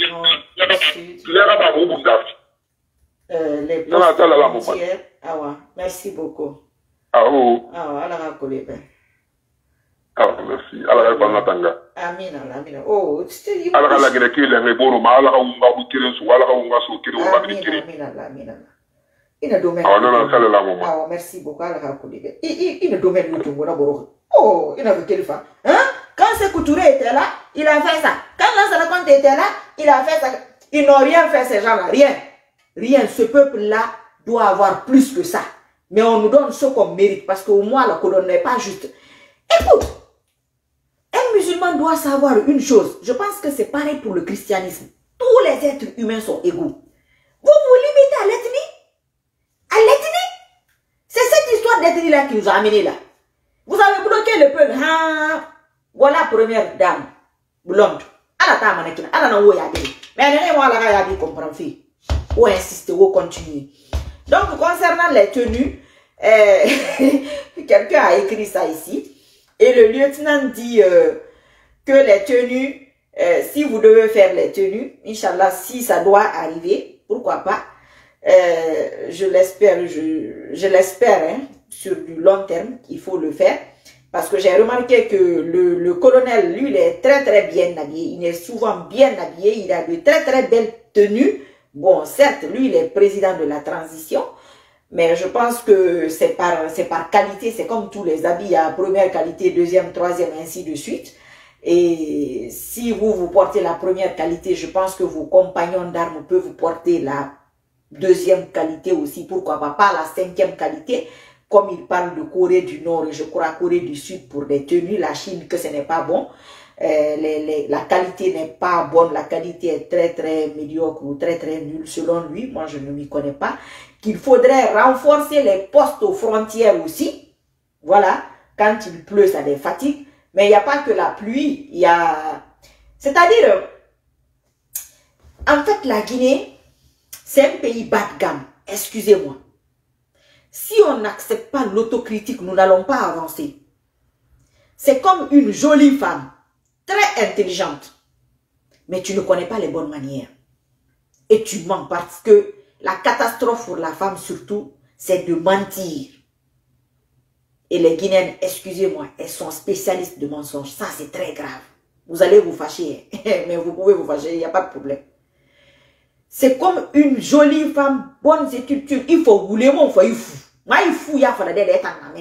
les frontières. Ah, ouais. Merci beaucoup. Ah, oh. Ah, voilà, la collègue. Ah, merci. Allah va tanga. Amin, amin. Oh, c'est Allah la gene kile ngai boro ma Allah unga bukire su Allah unga su kire unga bikire. Amin. Ina domaine. Ah non non, ça la maman. Ah, merci beaucoup Allah collègue. Ina domaine nous tungo na boro. Oh, ina veut quelle femme. Hein? Quand ce Couturé était là, il a fait ça. Quand Lansana Conté était là, il a fait ça. Ils n'ont rien fait ces gens-là, rien. Rien. Ce peuple-là doit avoir plus que ça. Mais on nous donne ce qu'on mérite parce qu'au moins la colonne n'est pas juste. Écoute, un musulman doit savoir une chose. Je pense que c'est pareil pour le christianisme. Tous les êtres humains sont égaux. Vous vous limitez à l'ethnie? À l'ethnie? C'est cette histoire d'ethnie-là qui nous a amenés là. Vous avez bloqué le peuple. Voilà première dame. Blonde. Elle a mannequin. Elle a un mais elle n'a pas comprendre. Ou insister, ou continuer. Donc, concernant les tenues, quelqu'un a écrit ça ici. Et le lieutenant dit, que les tenues, si vous devez faire les tenues, Inch'Allah, si ça doit arriver, pourquoi pas, je l'espère, je l'espère, hein, sur du long terme, il faut le faire. Parce que j'ai remarqué que le colonel, lui, il est très très bien habillé. Il est souvent bien habillé. Il a de très très belles tenues. Bon, certes, lui, il est président de la transition. Mais je pense que c'est par qualité. C'est comme tous les habits. Il y a première qualité, deuxième, troisième, ainsi de suite. Et si vous portez la première qualité, je pense que vos compagnons d'armes peuvent vous porter la deuxième qualité aussi. Pourquoi pas la cinquième qualité? Comme il parle de Corée du Nord et je crois Corée du Sud pour des tenues, la Chine que ce n'est pas bon, la qualité n'est pas bonne, la qualité est très très médiocre ou très très nulle selon lui, moi je ne m'y connais pas, qu'il faudrait renforcer les postes aux frontières aussi, voilà, quand il pleut ça des fatigues, mais il n'y a pas que la pluie, il y a, c'est-à-dire, en fait la Guinée, c'est un pays bas de gamme, excusez-moi. Si on n'accepte pas l'autocritique, nous n'allons pas avancer. C'est comme une jolie femme, très intelligente, mais tu ne connais pas les bonnes manières. Et tu mens parce que la catastrophe pour la femme surtout, c'est de mentir. Et les Guinéennes, excusez-moi, elles sont spécialistes de mensonges. Ça, c'est très grave. Vous allez vous fâcher, mais vous pouvez vous fâcher, il n'y a pas de problème. C'est comme une jolie femme, bonne études, il faut rouler mon foyer fou. Moi, il faut y avoir des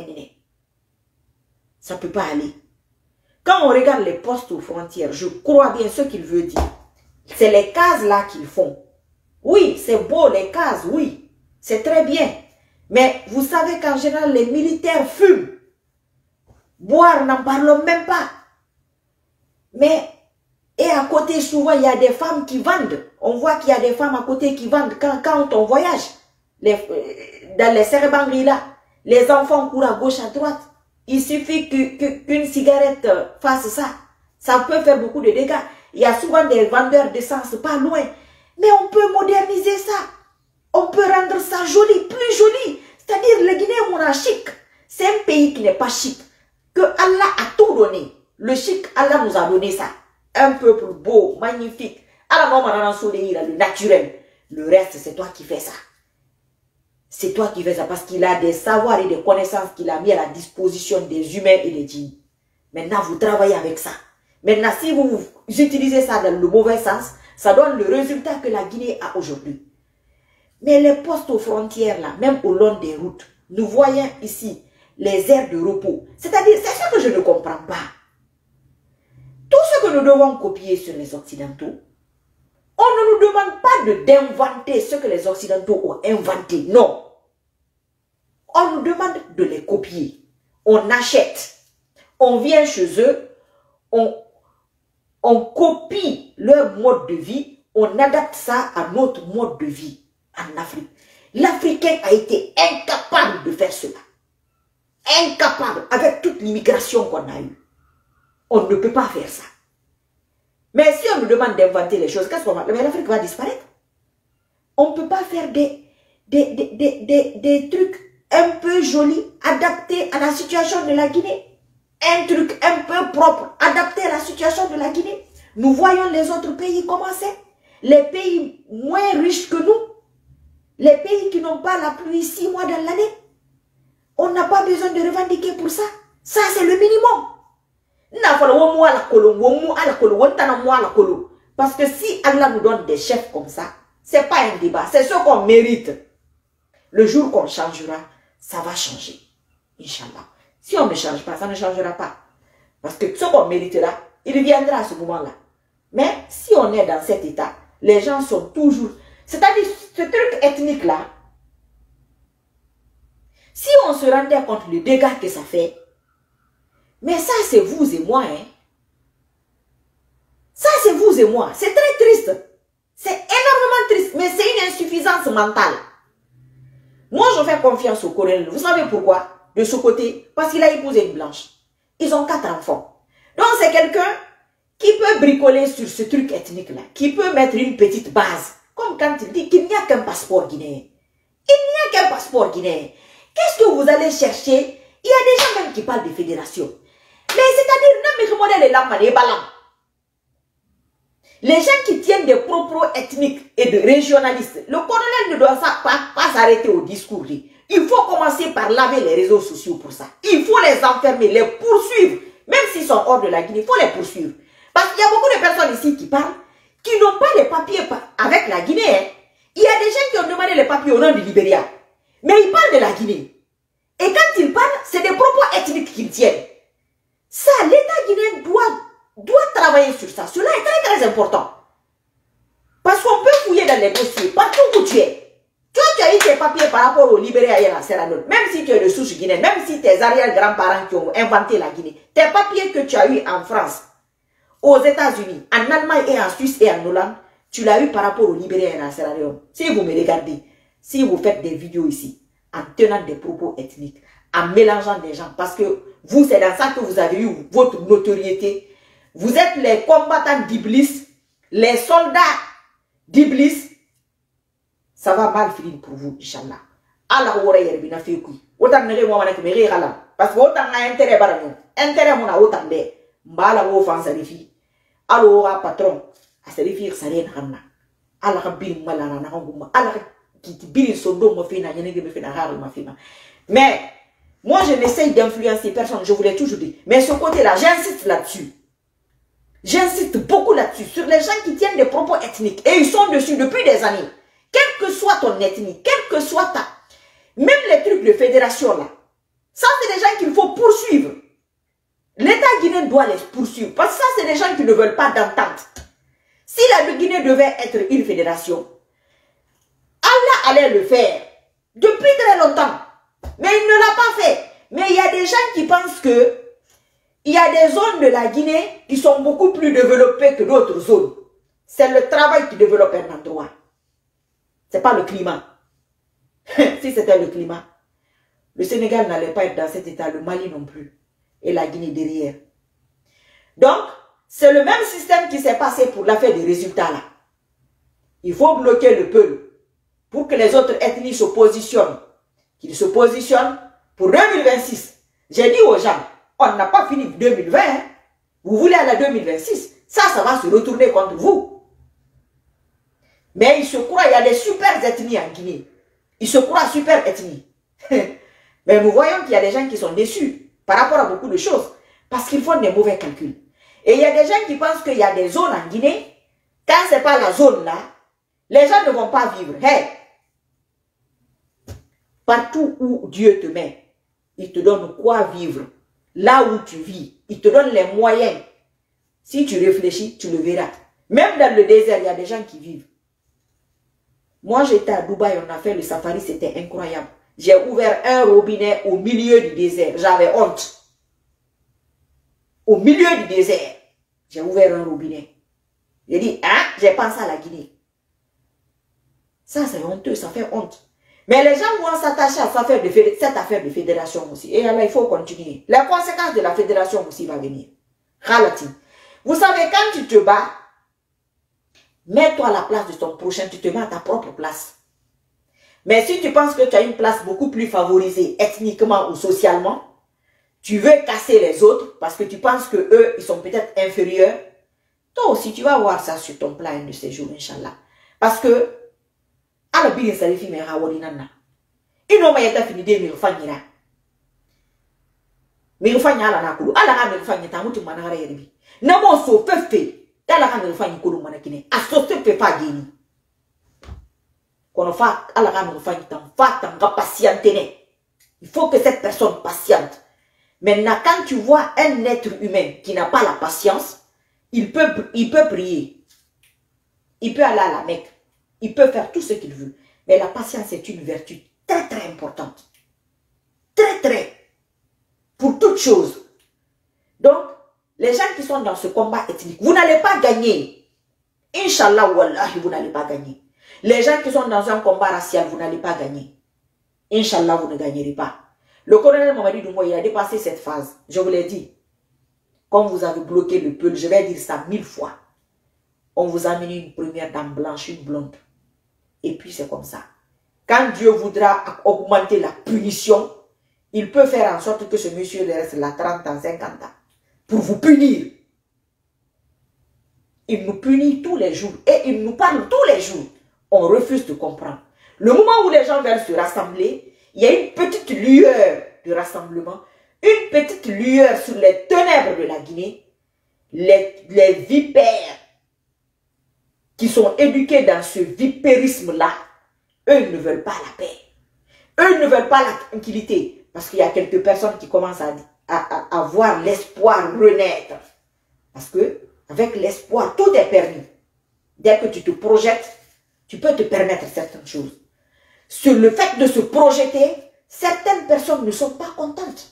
ça ne peut pas aller. Quand on regarde les postes aux frontières, je crois bien ce qu'il veut dire. C'est les cases là qu'ils font. Oui, c'est beau les cases, oui. C'est très bien. Mais vous savez qu'en général, les militaires fument. Boire, n'en parlons même pas. Mais, et à côté, souvent, il y a des femmes qui vendent. On voit qu'il y a des femmes à côté qui vendent quand on voyage. Dans les cérémonies là, les enfants courent à gauche, à droite. Il suffit qu'une cigarette fasse ça. Ça peut faire beaucoup de dégâts. Il y a souvent des vendeurs d'essence pas loin. Mais on peut moderniser ça. On peut rendre ça joli, plus joli. C'est-à-dire, le Guinée, on a chic. C'est un pays qui n'est pas chic. Que Allah a tout donné. Le chic, Allah nous a donné ça. Un peuple beau, magnifique. Allah non, le naturel. Le reste, c'est toi qui fais ça. C'est toi qui fais ça parce qu'il a des savoirs et des connaissances qu'il a mis à la disposition des humains et des djinns. Maintenant, vous travaillez avec ça. Maintenant, si vous utilisez ça dans le mauvais sens, ça donne le résultat que la Guinée a aujourd'hui. Mais les postes aux frontières, là, même au long des routes, nous voyons ici les aires de repos. C'est-à-dire, c'est ce que je ne comprends pas. Tout ce que nous devons copier sur les Occidentaux, on ne nous demande pas d'inventer ce que les Occidentaux ont inventé. Non. On nous demande de les copier. On achète. On vient chez eux. On copie leur mode de vie. On adapte ça à notre mode de vie en Afrique. L'Africain a été incapable de faire cela. Incapable. Avec toute l'immigration qu'on a eue. On ne peut pas faire ça. Mais si on nous demande d'inventer les choses, qu'est-ce qu'on va faire? Mais l'Afrique va disparaître. On ne peut pas faire des trucs un peu jolis, adaptés à la situation de la Guinée. Un truc un peu propre, adapté à la situation de la Guinée. Nous voyons les autres pays commencer. Les pays moins riches que nous. Les pays qui n'ont pas la pluie 6 mois dans l'année. On n'a pas besoin de revendiquer pour ça. Ça, c'est le minimum. Parce que si Allah nous donne des chefs comme ça, c'est pas un débat, c'est ce qu'on mérite. Le jour qu'on changera, ça va changer. Inch'Allah. Si on ne change pas, ça ne changera pas. Parce que ce qu'on méritera, il viendra à ce moment-là. Mais si on est dans cet état, les gens sont toujours... C'est-à-dire, ce truc ethnique-là, si on se rendait compte du dégât que ça fait, mais ça, c'est vous et moi, hein. Ça, c'est vous et moi. C'est très triste. C'est énormément triste, mais c'est une insuffisance mentale. Moi, je fais confiance au colonel. Vous savez pourquoi? De ce côté, parce qu'il a épousé une blanche. Ils ont 4 enfants. Donc, c'est quelqu'un qui peut bricoler sur ce truc ethnique-là, qui peut mettre une petite base. Comme quand il dit qu'il n'y a qu'un passeport guinéen. Il n'y a qu'un passeport guinéen. Qu'est-ce que vous allez chercher? Il y a des gens même qui parlent de fédération. Mais c'est-à-dire, non, mais je modèle est là, Les gens qui tiennent des propos ethniques et de régionalistes, le colonel ne doit pas s'arrêter au discours. Il faut commencer par laver les réseaux sociaux pour ça. Il faut les enfermer, les poursuivre. Même s'ils sont hors de la Guinée, il faut les poursuivre. Parce qu'il y a beaucoup de personnes ici qui parlent, qui n'ont pas les papiers avec la Guinée. Hein. Il y a des gens qui ont demandé les papiers au nom du Libéria. Mais ils parlent de la Guinée. Et quand ils parlent, c'est des propos ethniques qu'ils tiennent. Ça, l'État guinéen doit travailler sur ça. Cela est très très important. Parce qu'on peut fouiller dans les dossiers, partout où tu es. Toi, tu as eu tes papiers par rapport au Libéria et à la Sierra Leone. Même si tu es de souche guinéenne, même si tes arrière-grands-parents qui ont inventé la Guinée, tes papiers que tu as eu en France, aux États-Unis, en Allemagne et en Suisse et en Hollande, tu l'as eu par rapport au Libéria et à la Sierra Leone. Si vous me regardez, si vous faites des vidéos ici, en tenant des propos ethniques, en mélangeant des gens, parce que vous, c'est dans ça que vous avez eu votre notoriété. Vous êtes les combattants d'Iblis, les soldats d'Iblis. Ça va mal finir pour vous, Inch'Allah. Allah ora yerbina fekui. Autant ne moi manak meri khala. Parce que autant na intérêt barano. Intérêt mon autant de. Mbala wo fan sarifi. Allo ora patron. A sarifi sare na kanna. Allah kabir malana na nguma. Allah qui biri sondo mo fina nyene me fina haru ma fina. Mais moi je n'essaye d'influencer personne, je vous l'ai toujours dit. Mais ce côté-là, j'insiste là-dessus. J'insiste beaucoup là-dessus, sur les gens qui tiennent des propos ethniques. Et ils sont dessus depuis des années. Quelle que soit ton ethnie, quelle que soit ta... Même les trucs de fédération là. Ça, c'est des gens qu'il faut poursuivre. L'État guinéen doit les poursuivre. Parce que ça, c'est des gens qui ne veulent pas d'entente. Si la Guinée devait être une fédération, Allah allait le faire. Depuis très longtemps. Mais il ne l'a pas fait. Mais il y a des gens qui pensent que il y a des zones de la Guinée qui sont beaucoup plus développées que d'autres zones. C'est le travail qui développe un endroit. Ce n'est pas le climat. Si c'était le climat, le Sénégal n'allait pas être dans cet état, le Mali non plus. Et la Guinée derrière. Donc, c'est le même système qui s'est passé pour l'affaire des résultats là. Il faut bloquer le peuple pour que les autres ethnies se positionnent. Qu'ils se positionnent pour 2026. J'ai dit aux gens, on n'a pas fini 2020. Hein. Vous voulez aller à 2026. Ça va se retourner contre vous. Mais ils se croient, il y a des super ethnies en Guinée. Ils se croient super ethnies. Mais nous voyons qu'il y a des gens qui sont déçus par rapport à beaucoup de choses. Parce qu'ils font des mauvais calculs. Et il y a des gens qui pensent qu'il y a des zones en Guinée. Quand ce n'est pas la zone là, les gens ne vont pas vivre. Hey, partout où Dieu te met, il te donne quoi vivre. Là où tu vis, il te donne les moyens. Si tu réfléchis, tu le verras. Même dans le désert, il y a des gens qui vivent. Moi, j'étais à Dubaï, on a fait le safari, c'était incroyable. J'ai ouvert un robinet au milieu du désert. J'avais honte. Au milieu du désert, j'ai ouvert un robinet. J'ai dit, hein, j'ai pensé à la Guinée. Ça, c'est honteux, ça fait honte. Mais les gens vont s'attacher à cette affaire de fédération aussi. Et alors, il faut continuer. Les conséquences de la fédération aussi vont venir. Ralati. Vous savez, quand tu te bats, mets-toi à la place de ton prochain, tu te mets à ta propre place. Mais si tu penses que tu as une place beaucoup plus favorisée ethniquement ou socialement, tu veux casser les autres parce que tu penses que eux, ils sont peut-être inférieurs, toi aussi, tu vas voir ça sur ton plan de ces jours, Inch'Allah. Parce que, à la bille, ça les filles, mais rawarinana. Ils n'ont pas été fini de mirfanyira. Mirfanya la nakulu. Ala ha mirfanya tamutu manara yerbi. Namo so fefe. Ala ha mirfanya kulu manakine. Aso fefe fa geni. Kono fa ala ha mirfanya tam fa tam ga patientene. Il faut que cette personne patiente. Maintenant, quand tu vois un être humain qui n'a pas la patience, il peut prier. Il peut aller à la Mecque. Il peut faire tout ce qu'il veut. Mais la patience est une vertu très très importante. Très très. Pour toute chose. Donc, les gens qui sont dans ce combat ethnique, vous n'allez pas gagner. Inch'Allah, wallahi, vous n'allez pas gagner. Les gens qui sont dans un combat racial, vous n'allez pas gagner. Inch'Allah, vous ne gagnerez pas. Le colonel Mamadi Doumbouya, il a dépassé cette phase. Je vous l'ai dit. Comme vous avez bloqué le peuple, je vais dire ça 1000 fois. On vous a amené une première dame blanche, une blonde. Et puis c'est comme ça. Quand Dieu voudra augmenter la punition, il peut faire en sorte que ce monsieur reste là 30 ans, 50 ans. Pour vous punir. Il nous punit tous les jours et il nous parle tous les jours. On refuse de comprendre. Le moment où les gens veulent se rassembler, il y a une petite lueur de rassemblement, une petite lueur sur les ténèbres de la Guinée. Les vipères qui sont éduqués dans ce vipérisme-là, eux, ils ne veulent pas la paix. Eux, ils ne veulent pas la tranquillité. Parce qu'il y a quelques personnes qui commencent à voir l'espoir renaître. Parce que avec l'espoir, tout est permis. Dès que tu te projettes, tu peux te permettre certaines choses. Sur le fait de se projeter, certaines personnes ne sont pas contentes.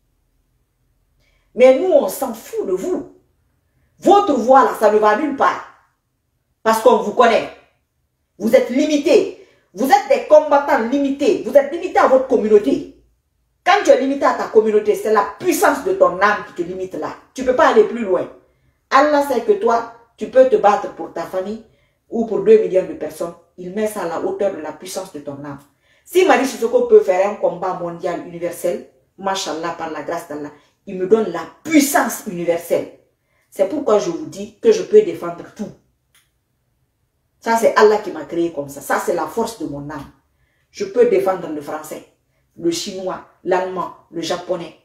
Mais nous, on s'en fout de vous. Votre voix, là, ça ne va nulle part. Parce qu'on vous connaît. Vous êtes limités. Vous êtes des combattants limités. Vous êtes limités à votre communauté. Quand tu es limité à ta communauté, c'est la puissance de ton âme qui te limite là. Tu ne peux pas aller plus loin. Allah sait que toi, tu peux te battre pour ta famille ou pour 2 millions de personnes. Il met ça à la hauteur de la puissance de ton âme. Si Marie Sissoko peut faire un combat mondial universel, Machallah, par la grâce d'Allah, il me donne la puissance universelle. C'est pourquoi je vous dis que je peux défendre tout. Ça, c'est Allah qui m'a créé comme ça. Ça, c'est la force de mon âme. Je peux défendre le français, le chinois, l'allemand, le japonais.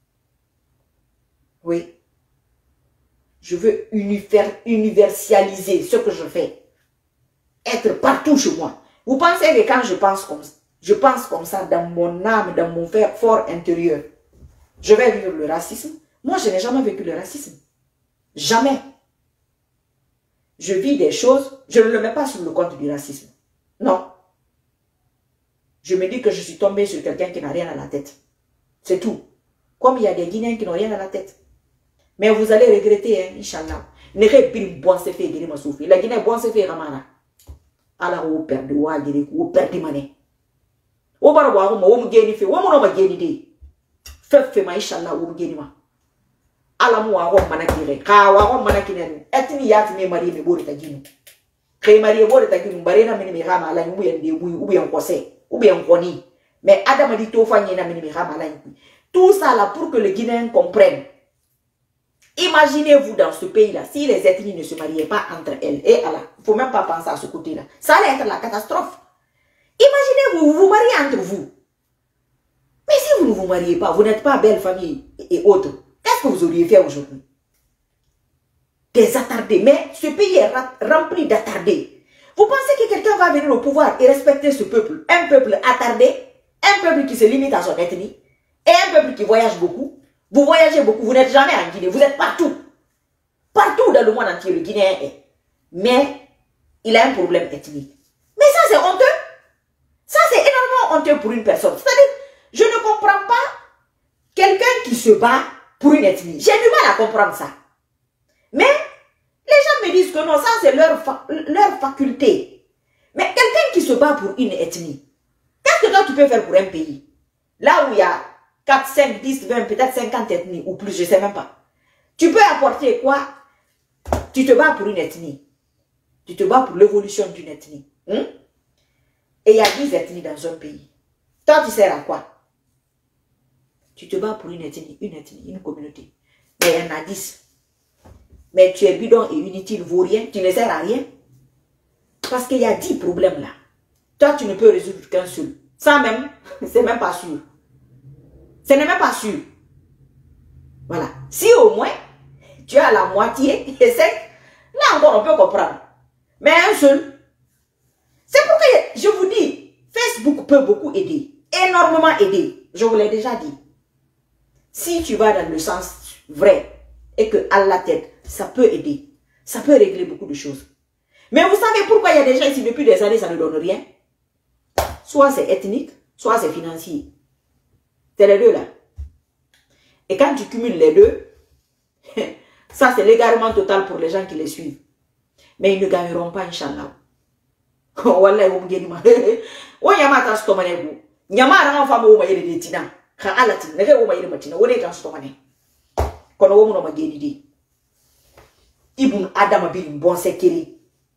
Oui. Je veux universaliser ce que je fais. Être partout chez moi. Vous pensez que quand je pense comme ça dans mon âme, dans mon fort intérieur, je vais vivre le racisme? Moi, je n'ai jamais vécu le racisme. Jamais. Je vis des choses, je ne le mets pas sur le compte du racisme. Non. Je me dis que je suis tombé sur quelqu'un qui n'a rien à la tête. C'est tout. Comme il y a des Guinéens qui n'ont rien à la tête. Mais vous allez regretter, hein, Inch'Allah. Ne répire bon se fait guérir ma souffle. La Guinée bon se fait ramana. Allah ou perdre ou guérir ou perdre mané. Ou bara wa ou mu guérir fait ou mu no ma guérir de. Fait ma Inch'Allah ou guérir ma. Allah mu wa mana guérir. Ka wa mana guérir. Etni yat me mari me bori ta ginu. Kay mari bori ta ginu bare na mini me rama ala mu yende ou bien kose ou bien koni. Mais Adam dit to fa na mini me rama ala. Tout ça là pour que les Guinéens comprennent. Imaginez-vous dans ce pays-là, si les ethnies ne se mariaient pas entre elles et Allah, il ne faut même pas penser à ce côté-là. Ça allait être la catastrophe. Imaginez-vous, vous vous mariez entre vous. Mais si vous ne vous mariez pas, vous n'êtes pas belle famille et autres, qu'est-ce que vous auriez fait aujourd'hui? Des attardés. Mais ce pays est rempli d'attardés. Vous pensez que quelqu'un va venir au pouvoir et respecter ce peuple? Un peuple attardé, un peuple qui se limite à son ethnie, et un peuple qui voyage beaucoup. Vous voyagez beaucoup, vous n'êtes jamais en Guinée, vous êtes partout. Partout dans le monde entier, le Guinéen est. Mais il a un problème ethnique. Mais ça, c'est honteux. Ça, c'est énormément honteux pour une personne. C'est-à-dire, je ne comprends pas quelqu'un qui se bat pour une ethnie. J'ai du mal à comprendre ça. Mais les gens me disent que non, ça, c'est leur faculté. Mais quelqu'un qui se bat pour une ethnie, qu'est-ce que toi, tu peux faire pour un pays? Là où il y a 4, 5, 10, 20, peut-être 50 ethnies ou plus, je ne sais même pas. Tu peux apporter quoi? Tu te bats pour une ethnie. Tu te bats pour l'évolution d'une ethnie. Et il y a 10 ethnies dans un pays. Toi, tu sers à quoi? Tu te bats pour une ethnie, une communauté. Mais il y en a 10. Mais tu es bidon et inutile, vaut rien, tu ne sers à rien. Parce qu'il y a 10 problèmes là. Toi, tu ne peux résoudre qu'un seul. Ça même, c'est même pas sûr. Ce n'est même pas sûr. Voilà. Si au moins, tu as la moitié et 5, là encore on peut comprendre. Mais un seul. C'est pourquoi je vous dis, Facebook peut beaucoup aider. Énormément aider. Je vous l'ai déjà dit. Si tu vas dans le sens vrai et que Allah t'aide, ça peut aider. Ça peut régler beaucoup de choses. Mais vous savez pourquoi il y a des gens ici depuis des années, ça ne donne rien? Soit c'est ethnique, soit c'est financier. C'est les deux là. Et quand tu cumules les deux, ça c'est l'égarement total pour les gens qui les suivent. Mais ils ne gagneront pas, Inch'Allah. Wallah, vous me dites, oh, yamata stomane vous. Yamara en femme, vous m'avez dit, tina. Quand Allah t'y, ne vous m'avez dit, vous n'êtes pas stomane. Quand vous m'avez dit, Ibn Adam a bien une bonne sécurité.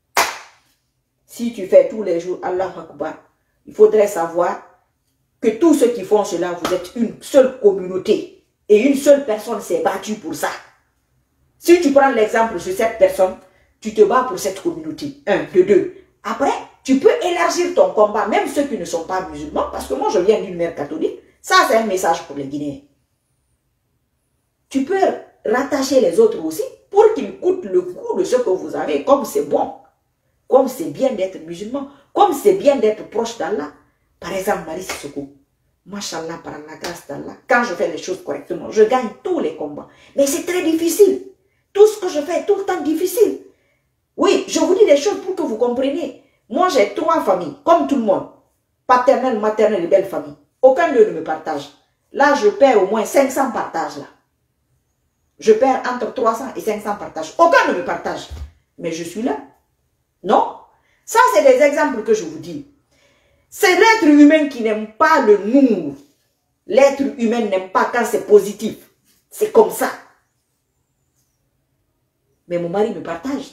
Si tu fais tous les jours Allah Akbar, il faudrait savoir que tous ceux qui font cela, vous êtes une seule communauté. Et une seule personne s'est battue pour ça. Si tu prends l'exemple sur cette personne, tu te bats pour cette communauté. Un, de deux. Après, tu peux élargir ton combat, même ceux qui ne sont pas musulmans, parce que moi, je viens d'une mère catholique. Ça, c'est un message pour les Guinéens. Tu peux rattacher les autres aussi pour qu'ils coûtent le coût de ce que vous avez, comme c'est bon, comme c'est bien d'être musulman, comme c'est bien d'être proche d'Allah. Par exemple, Marie Sissoko, Machallah, par la grâce d'Allah, quand je fais les choses correctement, je gagne tous les combats. Mais c'est très difficile. Tout ce que je fais est tout le temps difficile. Oui, je vous dis des choses pour que vous compreniez. Moi, j'ai 3 familles, comme tout le monde. Paternelle, maternelle et belle famille. Aucun d'eux ne me partage. Là, je perds au moins 500 partages là. Je perds entre 300 et 500 partages. Aucun ne me partage. Mais je suis là. Non? Ça, c'est des exemples que je vous dis. C'est l'être humain qui n'aime pas le nous. L'être humain n'aime pas quand c'est positif. C'est comme ça. Mais mon mari me partage.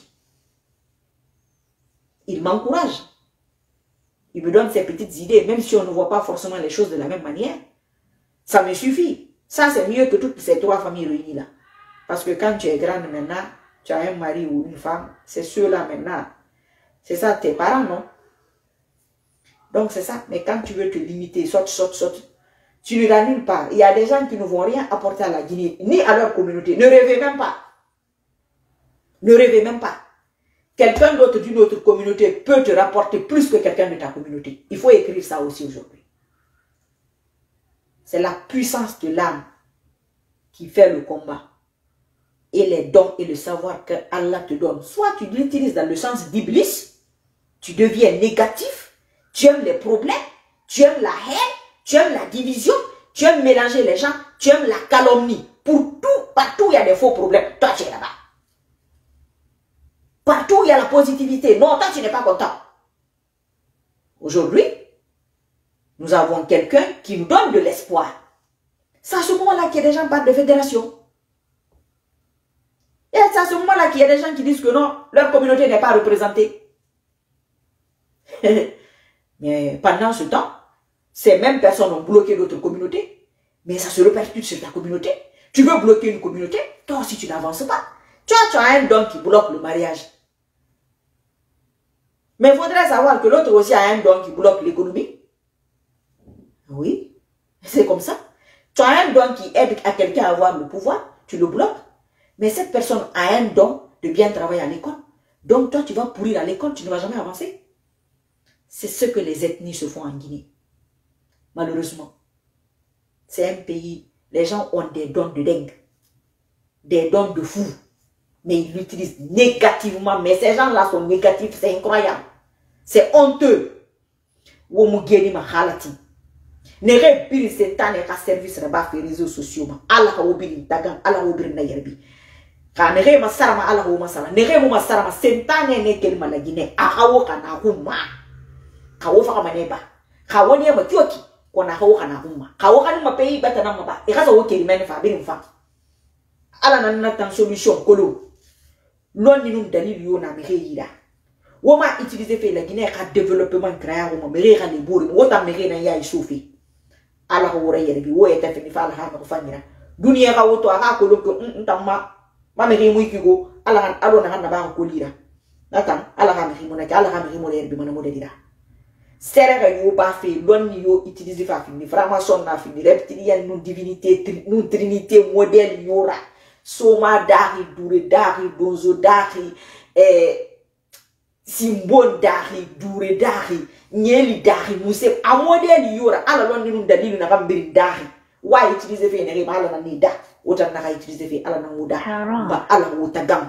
Il m'encourage. Il me donne ses petites idées, même si on ne voit pas forcément les choses de la même manière. Ça me suffit. Ça, c'est mieux que toutes ces 3 familles réunies là. Parce que quand tu es grande maintenant, tu as un mari ou une femme, c'est ceux-là maintenant. C'est ça tes parents, non? Donc c'est ça. Mais quand tu veux te limiter, saute, tu ne vas nulle part. Il y a des gens qui ne vont rien apporter à la Guinée, ni à leur communauté. Ne rêvez même pas. Ne rêvez même pas. Quelqu'un d'autre d'une autre communauté peut te rapporter plus que quelqu'un de ta communauté. Il faut écrire ça aussi aujourd'hui. C'est la puissance de l'âme qui fait le combat. Et les dons et le savoir que Allah te donne. Soit tu l'utilises dans le sens d'Iblis, tu deviens négatif, tu aimes les problèmes, tu aimes la haine, tu aimes la division, tu aimes mélanger les gens, tu aimes la calomnie. Pour tout, partout il y a des faux problèmes, toi tu es là-bas. Partout il y a la positivité, non, toi tu n'es pas content. Aujourd'hui, nous avons quelqu'un qui nous donne de l'espoir. C'est à ce moment-là qu'il y a des gens qui parlent de fédération. Et c'est à ce moment-là qu'il y a des gens qui disent que non, leur communauté n'est pas représentée. Mais pendant ce temps, ces mêmes personnes ont bloqué d'autres communautés. Mais ça se répercute sur ta communauté. Tu veux bloquer une communauté, toi aussi tu n'avances pas. Tu as un don qui bloque le mariage. Mais il faudrait savoir que l'autre aussi a un don qui bloque l'économie. Oui, c'est comme ça. Tu as un don qui aide à quelqu'un à avoir le pouvoir, tu le bloques. Mais cette personne a un don de bien travailler à l'école. Donc toi, tu vas pourrir à l'école, tu ne vas jamais avancer. C'est ce que les ethnies se font en Guinée. Malheureusement. C'est un pays, les gens ont des dons de dingue. Des dons de fou. Mais ils l'utilisent négativement. Mais ces gens-là sont négatifs, c'est incroyable. C'est honteux. Womugeni ma halati. Nere biri sentane ka service reba fi réseaux sociaux ma. Allah ka wobiri dagan, Allah wobiri na yerbi. Ka nere ma sarama Allah wo masala. Nere mo masarama sentane ne kelma la Guinée. Akawo kana huma. Kawo fa kama neba. Kawo ne ma kyoki. Kona kawo kana huma. Kawo kana ma pays bata na maba. E kaza wo kelimene fa biri mfa. Allah na natan solution kolo. L'on ni nous dalil yo na mere yida. Woma utiliser fait la Guinée ka développement créa woma mere ka le bouri. Wota mere na ya isofi. Allah ko wora yerbi wo eta fini fa Allah ha ko fanyira. Dunia ka woto aka ko loko ntamma ma mere mu ikigo Allah alo na na ba ko lira. Natan Allah ha mere mo na Allah ha mere mo yerbi mo na mo dira. Serega yo ba fait l'on ni yo utiliser fa fini franc-maçon na fini reptilien nous divinité nous trinité modèle yora. Soma dari, dure dari, bonzo dari, simbon dari, dure dari, nyeli dari, muse, a modèle yora, ala lon ninu dalilu na kambiri dari. Wa utiliser fe nere ba ala na ni da, wota na ka utiliser fe ala na muda, ba ala wota gam.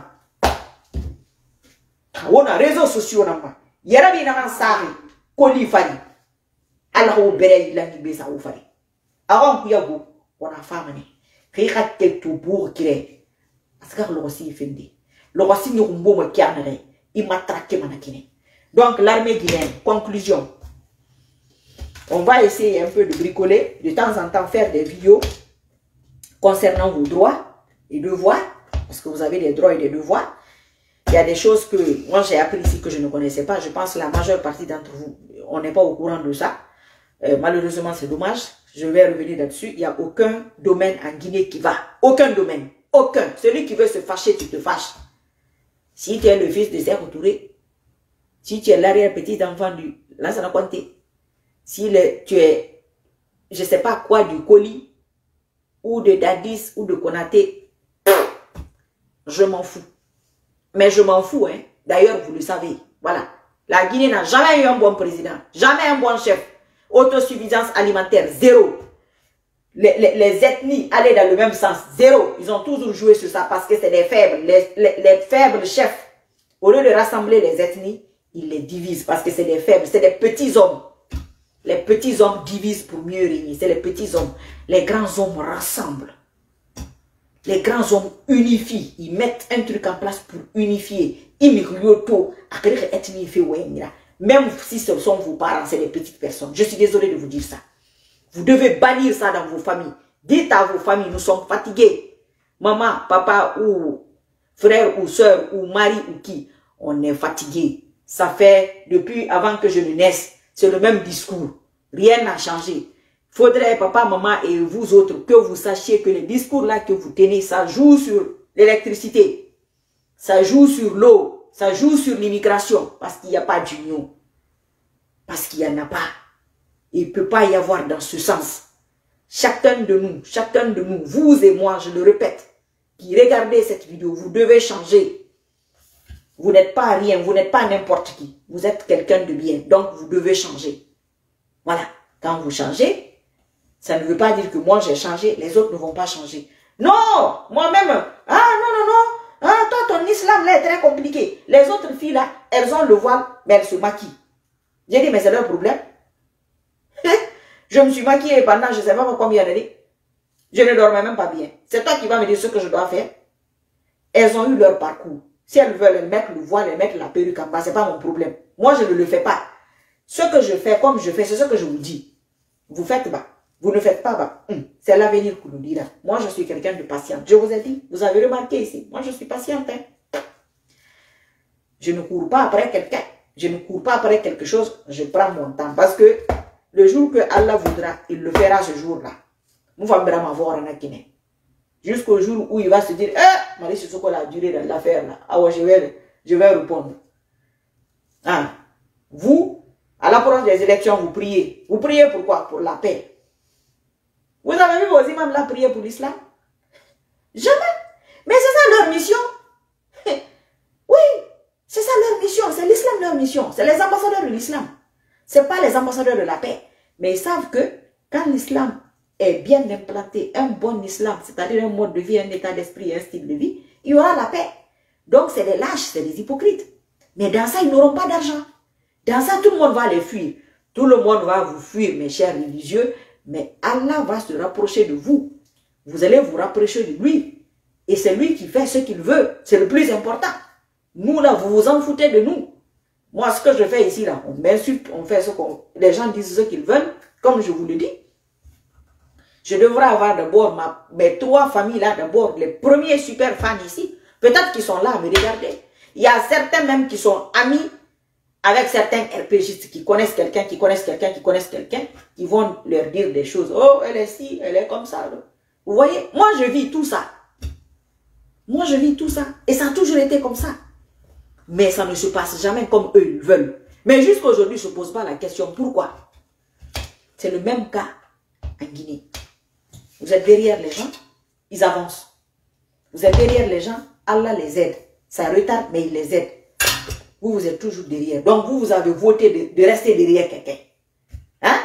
Wona réseaux sociaux na ma, yarabi na man sari, koli fari, ala wo bere ilangi besa wo fari. Aron kuyago, wana famane. Rika tout pour créer. Parce que le rossi est fendi. Le rossi n'est pas bon qui a il m'a traqué manakine. Donc l'armée guinéenne, conclusion. On va essayer un peu de bricoler, de temps en temps faire des vidéos concernant vos droits et devoirs, parce que vous avez des droits et des devoirs. Il y a des choses que moi j'ai appris ici que je ne connaissais pas. Je pense que la majeure partie d'entre vous, on n'est pas au courant de ça. Malheureusement, c'est dommage. Je vais revenir là-dessus. Il n'y a aucun domaine en Guinée qui va. Aucun domaine. Aucun. Celui qui veut se fâcher, tu te fâches. Si tu es le fils de Sékou Touré, si tu es l'arrière-petit-enfant du Lansana Conté, si tu es, je ne sais pas quoi, du Koli, ou de Dadis, ou de Konaté, je m'en fous. Mais je m'en fous, hein. D'ailleurs, vous le savez. Voilà. La Guinée n'a jamais eu un bon président, jamais un bon chef. Autosuffisance alimentaire, zéro. Les ethnies allaient dans le même sens, zéro. Ils ont toujours joué sur ça parce que c'est des faibles, les faibles chefs. Au lieu de rassembler les ethnies, ils les divisent parce que c'est des faibles, c'est des petits hommes. Les petits hommes divisent pour mieux régner, c'est les petits hommes. Les grands hommes rassemblent. Les grands hommes unifient, ils mettent un truc en place pour unifier. Même si ce sont vos parents, c'est des petites personnes. Je suis désolé de vous dire ça. Vous devez bannir ça dans vos familles. Dites à vos familles, nous sommes fatigués. Maman, papa ou frère ou soeur ou mari ou qui, on est fatigué. Ça fait depuis avant que je ne naisse, c'est le même discours. Rien n'a changé. Faudrait, papa, maman et vous autres, que vous sachiez que les discours là que vous tenez, ça joue sur l'électricité. Ça joue sur l'eau. Ça joue sur l'immigration. Parce qu'il n'y a pas d'union. Parce qu'il n'y en a pas. Il ne peut pas y avoir dans ce sens. Chacun de nous, vous et moi, je le répète, qui regardez cette vidéo, vous devez changer. Vous n'êtes pas rien, vous n'êtes pas n'importe qui. Vous êtes quelqu'un de bien, donc vous devez changer. Voilà. Quand vous changez, ça ne veut pas dire que moi j'ai changé, les autres ne vont pas changer. Non, moi-même, ah non, ah toi ton islam là est très compliqué. Les autres filles là, elles ont le voile, mais elles se maquillent. J'ai dit, mais c'est leur problème. Je me suis maquillée pendant je ne sais pas combien d'années. Je ne dormais même pas bien. C'est toi qui vas me dire ce que je dois faire. Elles ont eu leur parcours. Si elles veulent, elles mettent le voile, elles mettent la perruque en bas, ce n'est pas mon problème. Moi, je ne le fais pas. Ce que je fais, comme je fais, c'est ce que je vous dis. Vous faites bas. Vous ne faites pas bas. C'est l'avenir qui nous dira. Moi, je suis quelqu'un de patient. Je vous ai dit, vous avez remarqué ici. Moi, je suis patiente. Hein. Je ne cours pas après quelqu'un. Je ne cours pas après quelque chose. Je prends mon temps. Parce que le jour que Allah voudra, il le fera ce jour-là. Jusqu'au jour où il va se dire, Marie, c'est ce qu'on a duré dans l'affaire là. Ah ouais, je vais répondre. Ah. Vous, à l'approche des élections, vous priez. Vous priez pourquoi? Pour la paix. Vous avez vu vos imams là prier pour l'islam? Jamais. Mais c'est ça leur mission. Oui, c'est ça leur mission. C'est l'islam leur mission. C'est les ambassadeurs de l'islam. Ce n'est pas les ambassadeurs de la paix. Mais ils savent que quand l'islam est bien implanté, un bon islam, c'est-à-dire un mode de vie, un état d'esprit, un style de vie, il y aura la paix. Donc c'est des lâches, c'est des hypocrites. Mais dans ça, ils n'auront pas d'argent. Dans ça, tout le monde va les fuir. Tout le monde va vous fuir, mes chers religieux. Mais Allah va se rapprocher de vous. Vous allez vous rapprocher de lui. Et c'est lui qui fait ce qu'il veut. C'est le plus important. Nous, là, vous vous en foutez de nous. Moi, ce que je fais ici, là, on m'insulte, on fait ce qu'on... Les gens disent ce qu'ils veulent, comme je vous le dis. Je devrais avoir d'abord mes 3 familles, là, d'abord, les premiers super fans ici. Peut-être qu'ils sont là à me regarder. Il y a certains même qui sont amis avec certains RPGistes qui connaissent quelqu'un, qui vont leur dire des choses. Oh, elle est ci, elle est comme ça. Vous voyez, moi, je vis tout ça. Moi, je vis tout ça. Et ça a toujours été comme ça. Mais ça ne se passe jamais comme eux ils veulent. Mais jusqu'à aujourd'hui, je ne pose pas la question. Pourquoi? C'est le même cas en Guinée. Vous êtes derrière les gens, ils avancent. Vous êtes derrière les gens, Allah les aide. Ça retarde, mais il les aide. Vous êtes toujours derrière. Donc, vous avez voté de rester derrière quelqu'un. Hein?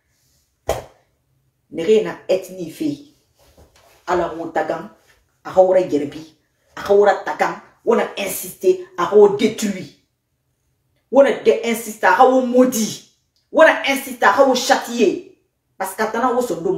N'est n'a ethnie fille. Alors, on tagan, on a gerbi, on a tagan, on a insisté, on a détruit. On a insisté, on a maudit. On a insisté, on a châtié. Parce qu'attendant,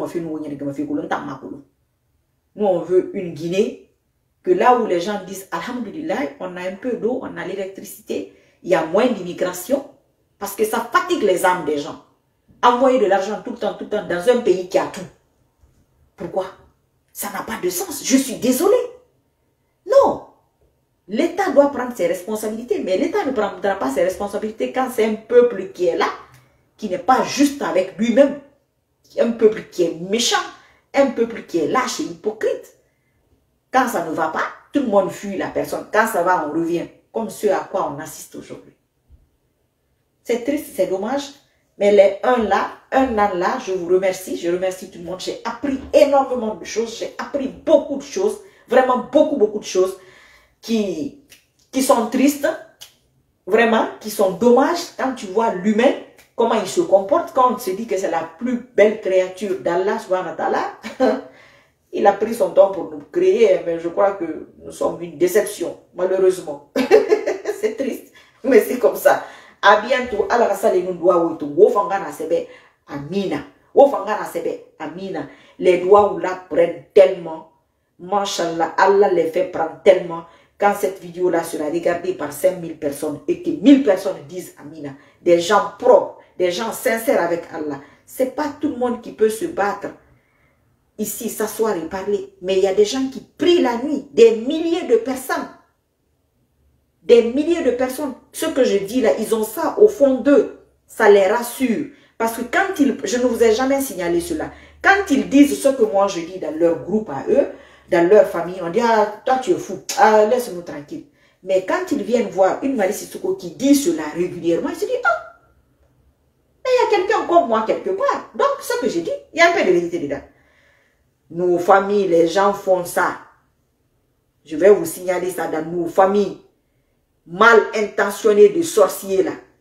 nous, on veut une Guinée que là où les gens disent Alhamdulillah, on a un peu d'eau, on a l'électricité, il y a moins d'immigration, parce que ça fatigue les âmes des gens. Envoyer de l'argent tout le temps, dans un pays qui a tout. Pourquoi? Ça n'a pas de sens. Je suis désolée. Non. L'État doit prendre ses responsabilités, mais l'État ne prendra pas ses responsabilités quand c'est un peuple qui est là, qui n'est pas juste avec lui-même. Un peuple qui est méchant, un peuple qui est lâche et hypocrite. Quand ça ne va pas, tout le monde fuit la personne. Quand ça va, on revient. comme ce à quoi on assiste aujourd'hui. C'est triste, c'est dommage, mais les un an là, je vous remercie, je remercie tout le monde. J'ai appris énormément de choses, j'ai appris beaucoup de choses, vraiment beaucoup de choses qui sont tristes, vraiment, qui sont dommages quand tu vois l'humain, comment il se comporte, quand on se dit que c'est la plus belle créature d'Allah, subhanahu wa ta'ala. Il a pris son temps pour nous créer, mais je crois que nous sommes une déception, malheureusement. C'est triste, mais c'est comme ça. À bientôt. Alors, ça, les nous doigts, amina. Amina. Les doigts là prennent tellement. Mashallah, Allah les fait prendre tellement. Quand cette vidéo-là sera regardée par 5000 personnes et que 1000 personnes disent amina, des gens propres, des gens sincères avec Allah, c'est pas tout le monde qui peut se battre ici, s'asseoir et parler. Mais il y a des gens qui prient la nuit, des milliers de personnes. Des milliers de personnes. Ce que je dis là, ils ont ça au fond d'eux. Ça les rassure. Parce que quand ils, je ne vous ai jamais signalé cela, quand ils disent ce que moi je dis dans leur groupe à eux, dans leur famille, on dit, ah, toi tu es fou, ah, laisse-nous tranquille. Mais quand ils viennent voir une Marie Sissoko qui dit cela régulièrement, ils se disent, ah, mais il y a quelqu'un comme moi quelque part. Donc, ce que j'ai dit, il y a un peu de vérité dedans. Nos familles, les gens font ça. Je vais vous signaler ça dans nos familles. Mal intentionnées de sorciers là.